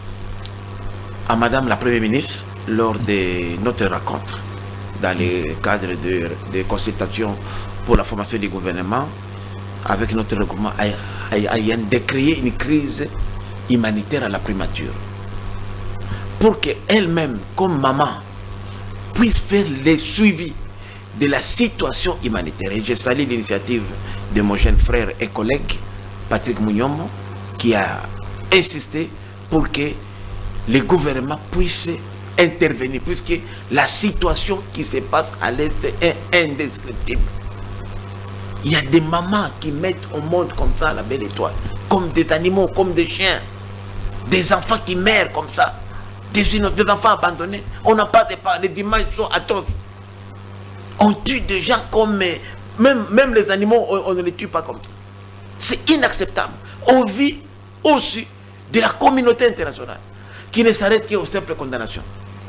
B: à Madame la Première ministre lors de notre rencontre dans le cadre de consultation pour la formation du gouvernement avec notre regroupement haïtien de créer une crise humanitaire à la primature pour qu'elle-même, comme maman, puisse faire le suivi de la situation humanitaire. Et je salue l'initiative de mon jeune frère et collègue Patrick Mounyomo qui a insisté pour que les gouvernements puissent intervenir, puisque la situation qui se passe à l'Est est indescriptible. Il y a des mamans qui mettent au monde comme ça la belle étoile, comme des animaux, comme des chiens, des enfants qui meurent comme ça, des enfants abandonnés. On n'a pas les images sont atroces. On tue des gens comme... Même les animaux, on ne les tue pas comme ça. C'est inacceptable. On vit aussi de la communauté internationale qui ne s'arrête qu'aux simples condamnations.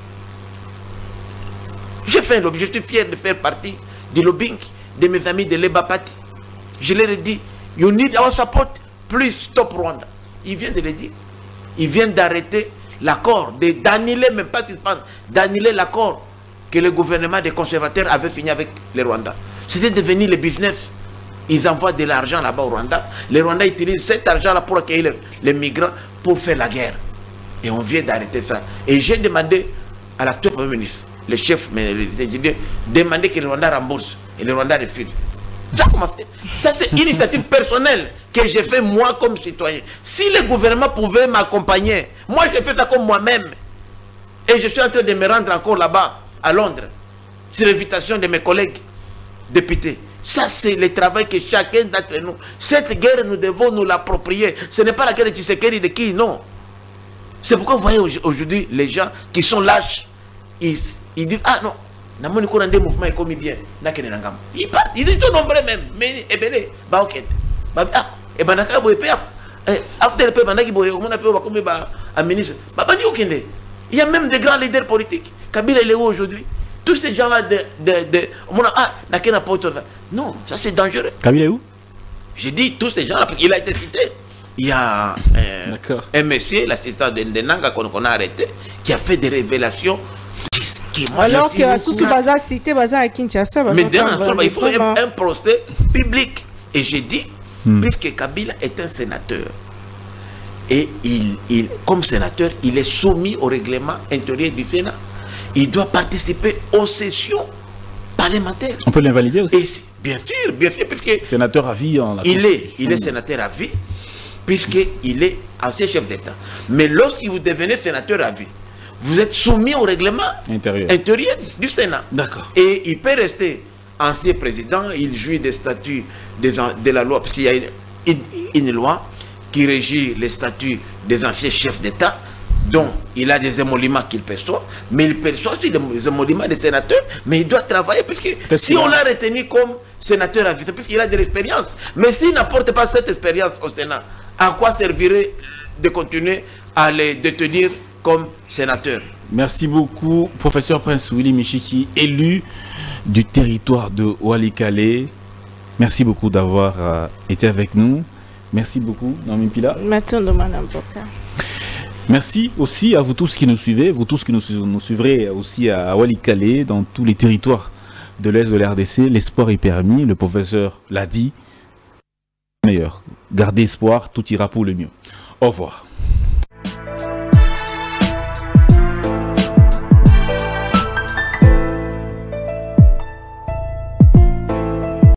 B: J'ai fait un lobby, je suis fier de faire partie du lobbying de mes amis de l'Eba Party. Je leur ai dit, you need our support, please stop Rwanda. Ils viennent de le dire. Ils viennent d'arrêter l'accord, d'annuler, même pas d'annuler l'accord que le gouvernement des conservateurs avait signé avec les Rwandais. C'était devenu le business. Ils envoient de l'argent là-bas au Rwanda. Les Rwandais utilisent cet argent-là pour accueillir les migrants, pour faire la guerre. Et on vient d'arrêter ça. Et j'ai demandé à l'actuel Premier ministre, le chef, mais les ingénieurs, demander que le Rwanda rembourse. Et le Rwanda refuse. Ça a commencé. Ça, c'est une initiative personnelle que j'ai fait moi comme citoyen. Si le gouvernement pouvait m'accompagner, moi j'ai fait ça comme moi-même. Et je suis en train de me rendre encore là-bas, à Londres, sur l'invitation de mes collègues députés. Ça, c'est le travail que chacun d'entre nous. Cette guerre, nous devons nous l'approprier. Ce n'est pas la guerre de Tshisekedi de qui, non. C'est pourquoi vous voyez aujourd'hui les gens qui sont lâches. Ils disent, ah non, namoni ko des mouvements comme bien. Ils partent, ils sont nombreux même. Mais, bah ok. Ah, et ben naka boye pe. Après le pe banaki boye, on a pe ba comme ba ministre. Ba bandi okende. Il y a même des grands leaders politiques. Kabila, il est où aujourd'hui? Tous ces gens-là non, ça c'est dangereux.
A: Kabila est où?
B: J'ai dit tous ces gens-là, parce qu'il a été cité. Il y a un monsieur, l'assistant de Ndenanga qu'on a arrêté, qui a fait des révélations.
C: Alors qu'il y a sous Baza cité, Baza à Kinshasa.
B: Mais il faut un procès public. Et j'ai dit, puisque Kabila est un sénateur, et comme sénateur, il est soumis au règlement intérieur du Sénat. Il doit participer aux sessions parlementaires.
A: On peut l'invalider aussi?
B: Et bien sûr, puisque...
A: Sénateur à vie en la
B: il est sénateur à vie, puisqu'il est ancien chef d'État. Mais lorsque vous devenez sénateur à vie, vous êtes soumis au règlement intérieur du Sénat.
A: D'accord.
B: Et il peut rester ancien président, il jouit des statuts de la loi, parce qu'il y a une loi qui régit les statuts des anciens chefs d'État, dont il a des émoluments qu'il perçoit, mais il perçoit aussi des émoluments des sénateurs, mais il doit travailler, puisque si on l'a retenu comme sénateur à vie, c'est puisqu'il a de l'expérience. Mais s'il n'apporte pas cette expérience au Sénat, à quoi servirait de continuer à les détenir comme sénateur?
A: Merci beaucoup, professeur Prince Willy Michiki, élu du territoire de Walikale. Merci beaucoup d'avoir été avec nous. Merci beaucoup, Naomi Pila. Merci aussi à vous tous qui nous suivez, vous tous qui nous suivrez aussi à Walikale, dans tous les territoires de l'Est de l'RDC. L'espoir est permis, le professeur l'a dit. Meilleur, gardez espoir, tout ira pour le mieux. Au revoir.